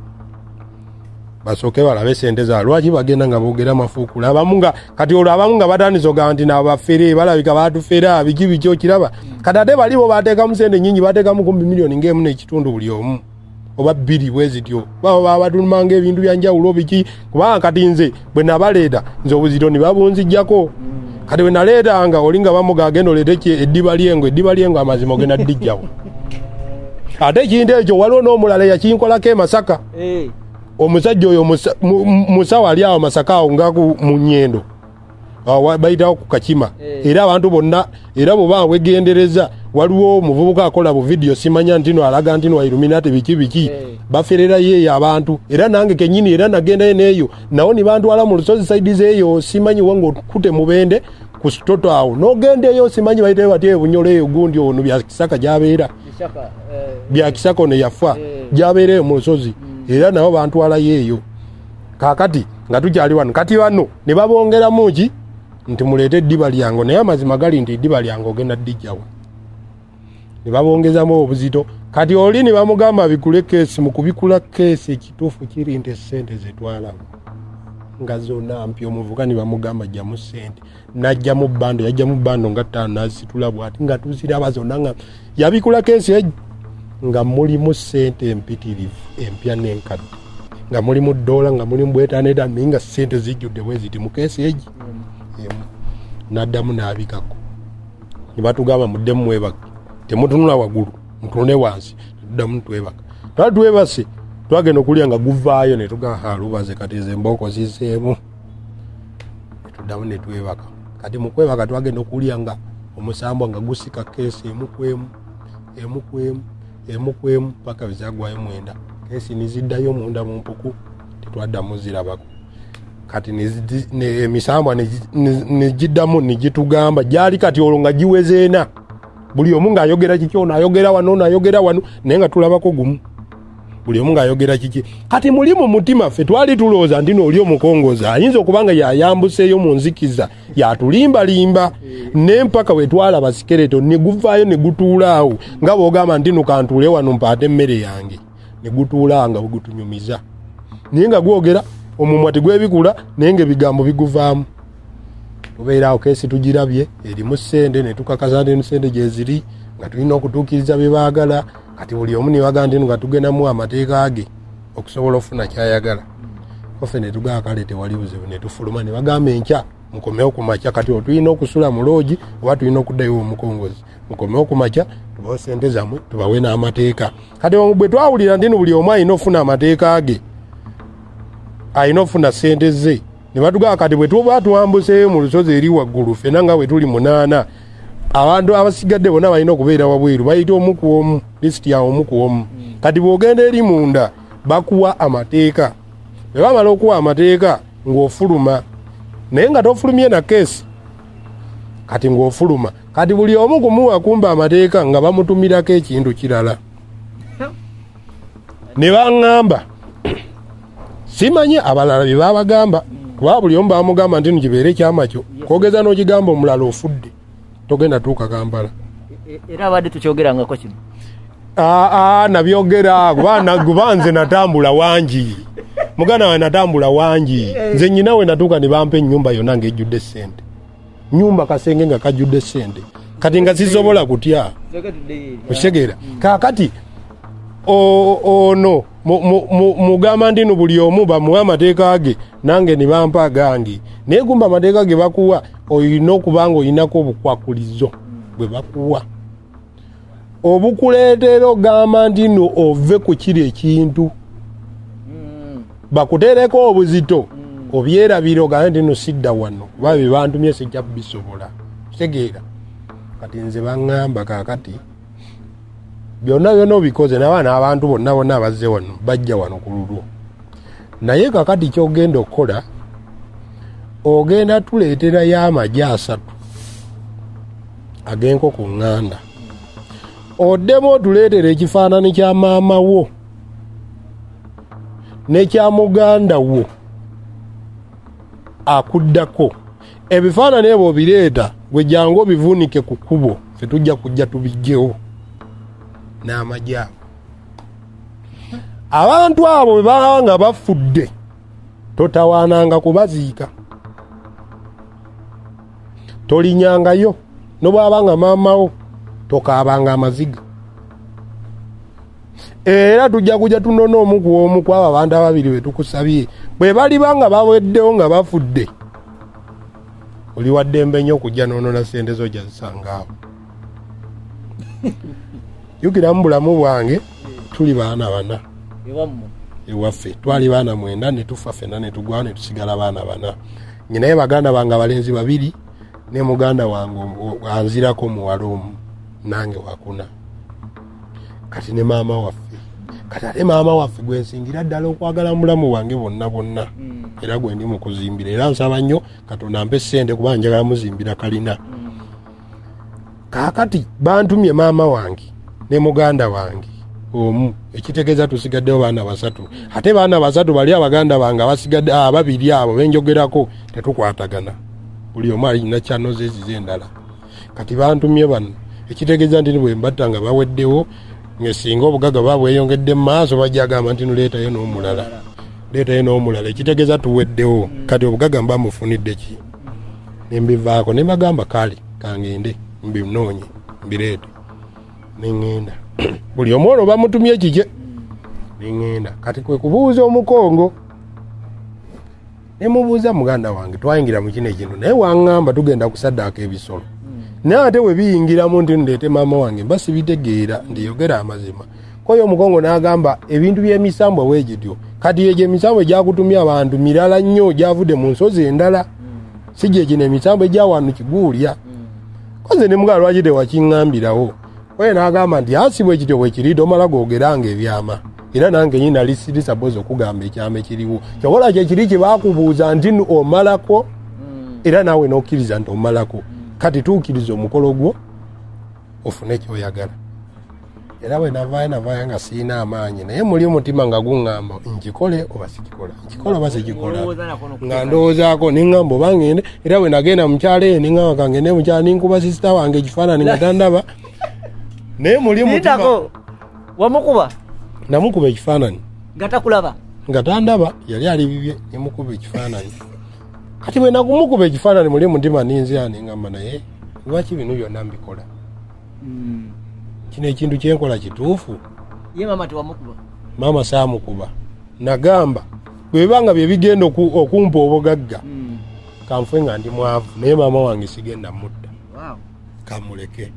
basooke balabe sente za lwaki bagenda nga boogera mafuukula abamu nga kati olwo abamu nga batandise ogamba nti nabafere balabika batufera biki biki okiraba kati ate balibo bateekamu sente nyingi bateekamu 10 miliyoni ng'emu n'ekitundu buli omu oba 2 bwe zityo baba batulumanga ebintu byanjawulo biki kubanga kati nze bwe nabaleeta nze obuzito ne babunzijjako kati bwe naleetanga olinga bamuga agenda oleete eddiba lyengo amazima ogenda ddijjawo ate ekintu ekyo waliwo n'omulala yakinkolako e Masaka omusajja oyo musawo ali awo Masaka awo nga mu Nnyendo bayitawo ku Kakima era abantu bonna era bwe wegendereza waliwo omuvubuka akola bu video simanya ntino alaga ntino wa Illuminati biki baferera yeyo abantu era nange kenyini era nagenda neyo nawo ni bantu ala mu lusozi side zeyo simanyi wango kute mubende ku stoto awo no gende yo simanyi bayite bati bunyole gundi ono bya Kisaka jabeera bya Kisaka ne yafa jabeere mu lusozi era nawo bantu ala yeyo kakati nga tukyali wano kati wano ne babongera muki nti mulete eddiba lyango naye amazima gali nti eddiba lyango ogenda ddijjawo ne babongezamu obuzito kati oli ne bamugamba bikule kesi mu kubikula kesi ekituufu kiri nti ssente zetwalamu nga zonna mpya omuvuka ne bamugamba ajjamu ssente n'ajja mu bbando yajja mu bbando nga ttaano n'azitula bw'ati nga tuziraba zonna nga yabikula kesi egi nga mulimu ssente empitirivu empya n'enkadde nga mulimu $, nga mulimu bwetaaneda naye nga ssente zijjudde bwe ziti mu kesi egi n'addamu n'abikako ne batugamba muddemu mwebaka temutunula waggulu mutunule wansi tuddamu twebaka twebase twagenda okulya nga guvaayo ne tugamba lubaze kati ze embooko ziseemu tuddamu ne twebaka kati mu kwebaka twagenda okulya nga omusambwa nga gusika kesi emu kwemu paka bizagwayo 9 kesi niziddayo munda mu mpuku tetwaddamu zirabako kati emisambwa negiddamu negitugamba gyali kati olwo nga giwezeena buli omu ng'ayogera kiki ono ayogera wano naye nga tulabako gumu buli omu ng'ayogera kiki kati muli mu mutima ffe twali tulowooza nti n'oli omukongoza ayinza okuba nga yayambuseeyo mu nzikiza yatulimbalimba n'empaka we twalaba sikereto ne guvaayo ne gutuula awo nga bw'ogamba nti nukantuule wano mpaate emmere yange ne gutuula nga gutunyumiza naye nga gwogera omumwa tegwebikula naye ng'ebigambo biguvaamu tubeera awo kesi tugirabye erimu ssente ne tukakasa nti ssente gye ziri nga tulina okutuukiriza bye baagala kati buli omu ne bagaa nti nga tugendamu amateeka ge okusobola okufuna kyayagala koffe ne tugaa kale tewali buzibu ne tufuluma ne bagamba enkya mukomewo ku makya kati tulina okusula mu loogi oba tulina okuddayo omukongozi mukomewo ku makya tubawe ssente zammwe tubawe n'amateeka kati bwe twawulira nti buli omu alina okufuna amateeka ge alina okufuna ssente ze ne batugaa kati bwe tuba tuwambuseeyo mu lusozi eri waggulu ffena nga bwe tuli 8 abantu abasigadde bonna balina okubeera wabweru bayita omu ku omu lisiti ya omu ku omu kati bw'ogenda eri munda bakuwa amateeka bwe bamala okuwa amateeka ng'ofuluma naye nga tofulumye na keesi kati ng'ofuluma kati buli omu kumuwa kumba amateeka nga bamutumirako ekintu kirala ne baŋŋamba simanyi abalala bye babagamba kuba buli omu bamugamba nti nkibeere ekyamakyo kwogeza n'okigamba omulala ofudde togenda tuuka Kampala era abadde tukyogerangako kino nabyogera kuba nze natambula wangi muganda we natambula wangi nze nyina we natuuka ne bampa ennyumba yonna ng'ejjudde ssente nyumba kasenge nga kajjudde ssente kati nga sisobola kutya okitegeera kaakati ono mugamba nti no buli omu bamuwa amateeka ge nange ne bampa agange naye kumba amateeka ge bakuwa olina okuba nga olinako obukwakulizo bwe bakuwa obukuleetera ogamba nti no ove ku kiri ekintu bakuteereko obuzito obyerabira ogambe nti no sidda wano kuba bye bantumye sijja kubisobola kitegeera kati nze baŋŋamba kaakati byonna obikoze n'abaana abantu bonna abazze wano bajja wano ku lulwo naye kakati kyogenda okukola ogenda tuleeterayo amagye 3 ag'enkoko ŋŋanda oddemu otuleetera ekifaananyi kya maama wo ne kya muganda wo akuddako ebifaananyi ebyo bireeta gwe jangu bivuunike ku kkubo ffe tujja kujja tubijjewo n'amajja abantu abo bwe baba nga bafudde totawaananga kubaziika tolinyangayo nobwaba nga maamawo tokaabanga amaziga era tujja kujja tunona omu ku omu kwabo abantu ababiri be tukusabye bwe baliba nga baweddewo nga bafudde oli waddembe nnyo okujja noonona ssente zo gyazisangaawo jjukira mu bulamu bwange tuli baana bana ewaffe twali baana 9 ne tufa ffenna ne tugwawo ne tusigala baana bana nyinaye baganda bange abalenzi 2 ne muganda wange anzirako muwala omu nange wakuna kati ne maama waffe kati ate maama waffe gwe nsingira ddala okwagala mulamu wange bonna era gwe ndi mu kuzimbira era nsaba nnyo Katonda ampe ssente kuba njagala muzimbira kalina kaakati bantumye maama wange ne muganda wange omu ekitegeeza tusigaddewo baana 3 ate baana 3 bali abaganda bange abasigadde 2 abo benjogerako tetukwatagana buli omu alina kyanoze ezize endala kati bantumye bano ekitegeeza nti bwe mbatta nga baweddewo ngesinga obugagga babweyongedde mu maaso bajagamba nti nuleetayo n'omulala ekitegeeza tuweddewo kati obugagga mba mufunidde ki nembivaako ne bagamba kale kangende mbinoonye mbireete neŋŋenda buli omu olwo bamutumye kije neŋŋenda kati kwe kubuuza omukongo ne mubuuza muganda wange twayingira mu kino ekintu naye waŋŋamba tugenda kusaddaako ebisolo naye ate we biyingiramu nti ndeete maama wange mba sibitegeera ndiyogera amazima koyo omukongo n'agamba ebintu by'emisambo weegityo kati egyo emisambo egyakutumya abantu mirala nnyo gyavudde mu nsozi endala si gye gino emisambo egya wano kiguulya koze ne mugala lwaki tewakiŋŋambirawo koyo n'agamba nti asibwa ekityo bwe kiri tomala googeranga ebyama era nange nyina lisaboozi okugamba ekyama ekiriwo kyobola kyekiri kye baakubuuza nti omalako era naawe n'okkiriza nti omalako kati tuukiriza omukolo gwo ofune kyoyagala era bwe navaayo nga siina amaanyi naye muli omutima nga guŋŋamba nkikole oba sikikola nkikola oba sikikola nga ndowoozaako neŋŋamba oba ngende era bwe nagenda mukyalo eyo neŋŋamba kangende mukyalo ninkuba sisita wange ekifaananyi nga tandaba naye muli omutima wamukuba namukuba ekifaananyi nga tandaba yali ali bibye nemukuba ekifaananyi kati bwe nakumukuba ekifaananyi muli mutima ninzira neŋŋamba naye lwaki bino byonna mbikola kino ekintu kyenkola kituufu ye maama tewamukuba maama saamukuba nagamba bwebanga bye bigenda okumpa obugagga kanfe nga ndi mwavu naye maama wange sigenda mutta kamuleke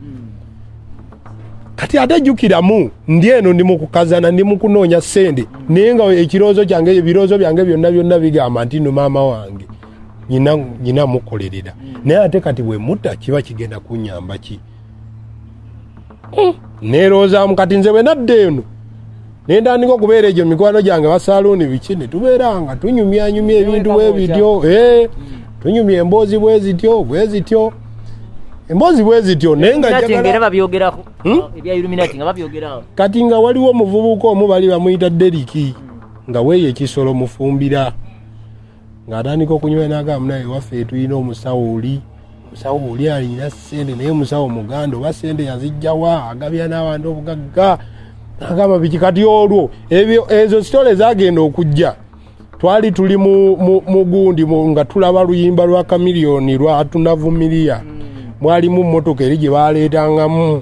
kati ate jjukiramu ndi eno ndi mukukazana ndi mukunoonya ssente naye nga ekirowoozo kyange ebirowoozo byange byonna bigamba nti no maama wange nyina mukolerera naye ate kati bwe mutta kiba kigenda kunyamba ki neeroozaamu kati nze bwe nadde eno nentandika okubeera egyo mikwano gyange basaaluuni biki ne tubeeranga tunyumyanyumya ebintu bwe bityo tunyumya emboozi bwe zityo emboozi bwe zityo naye nga kati nga waliwo omuvubuka omu bali bamuyita Deriki nga weeyo ekisolo mufumbira ng'atandika okunywa n'agamba naye waffe tulina omusawo oli alina ssente naye musawo muganda oba ssente yazijjawa agabya n'abantu obugagga n'agamba biki kati olwo ezo sitole zagenda okujja twali tuli mu gundi nga tulaba luyimba lwa Kamiliyoni lwa Tunavumilia mwalimu mmotoka eri gye baaleetangamu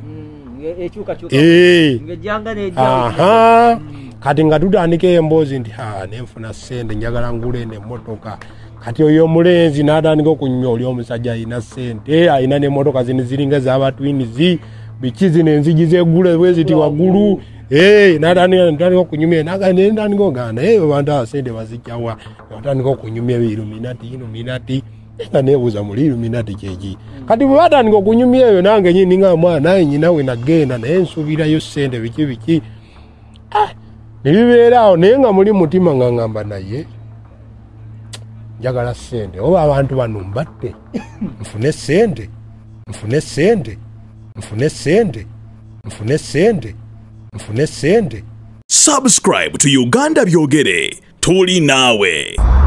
kati nga tutandika emboozi nti nenfuna ssente njagala ngule n'emmotoka kati oyo omulenzi n'atandika okunywa oli omusajja alina ssente alina n'emmotoka zino ziringa z'abatwinizi biki zino enzigi zeggule bwe ziti waggulu n'atandika okunyumya n'atandika ogamba naye abantu aba ssente bazijjawa n'atandika okunyumya Illuminati nga neebuuza muli Illuminati kyeki kati bwe batandika okunyumya eyo nange nyini nga mwana naye nyina we nagenda naye nsuubirayo ssente biki ne bibeera awo naye nga muli mutima nga ngamba naye njagala ssente oba abantu bano mbatte nfune ssente. Subscribe to Uganda Byogere. Tuli nawe.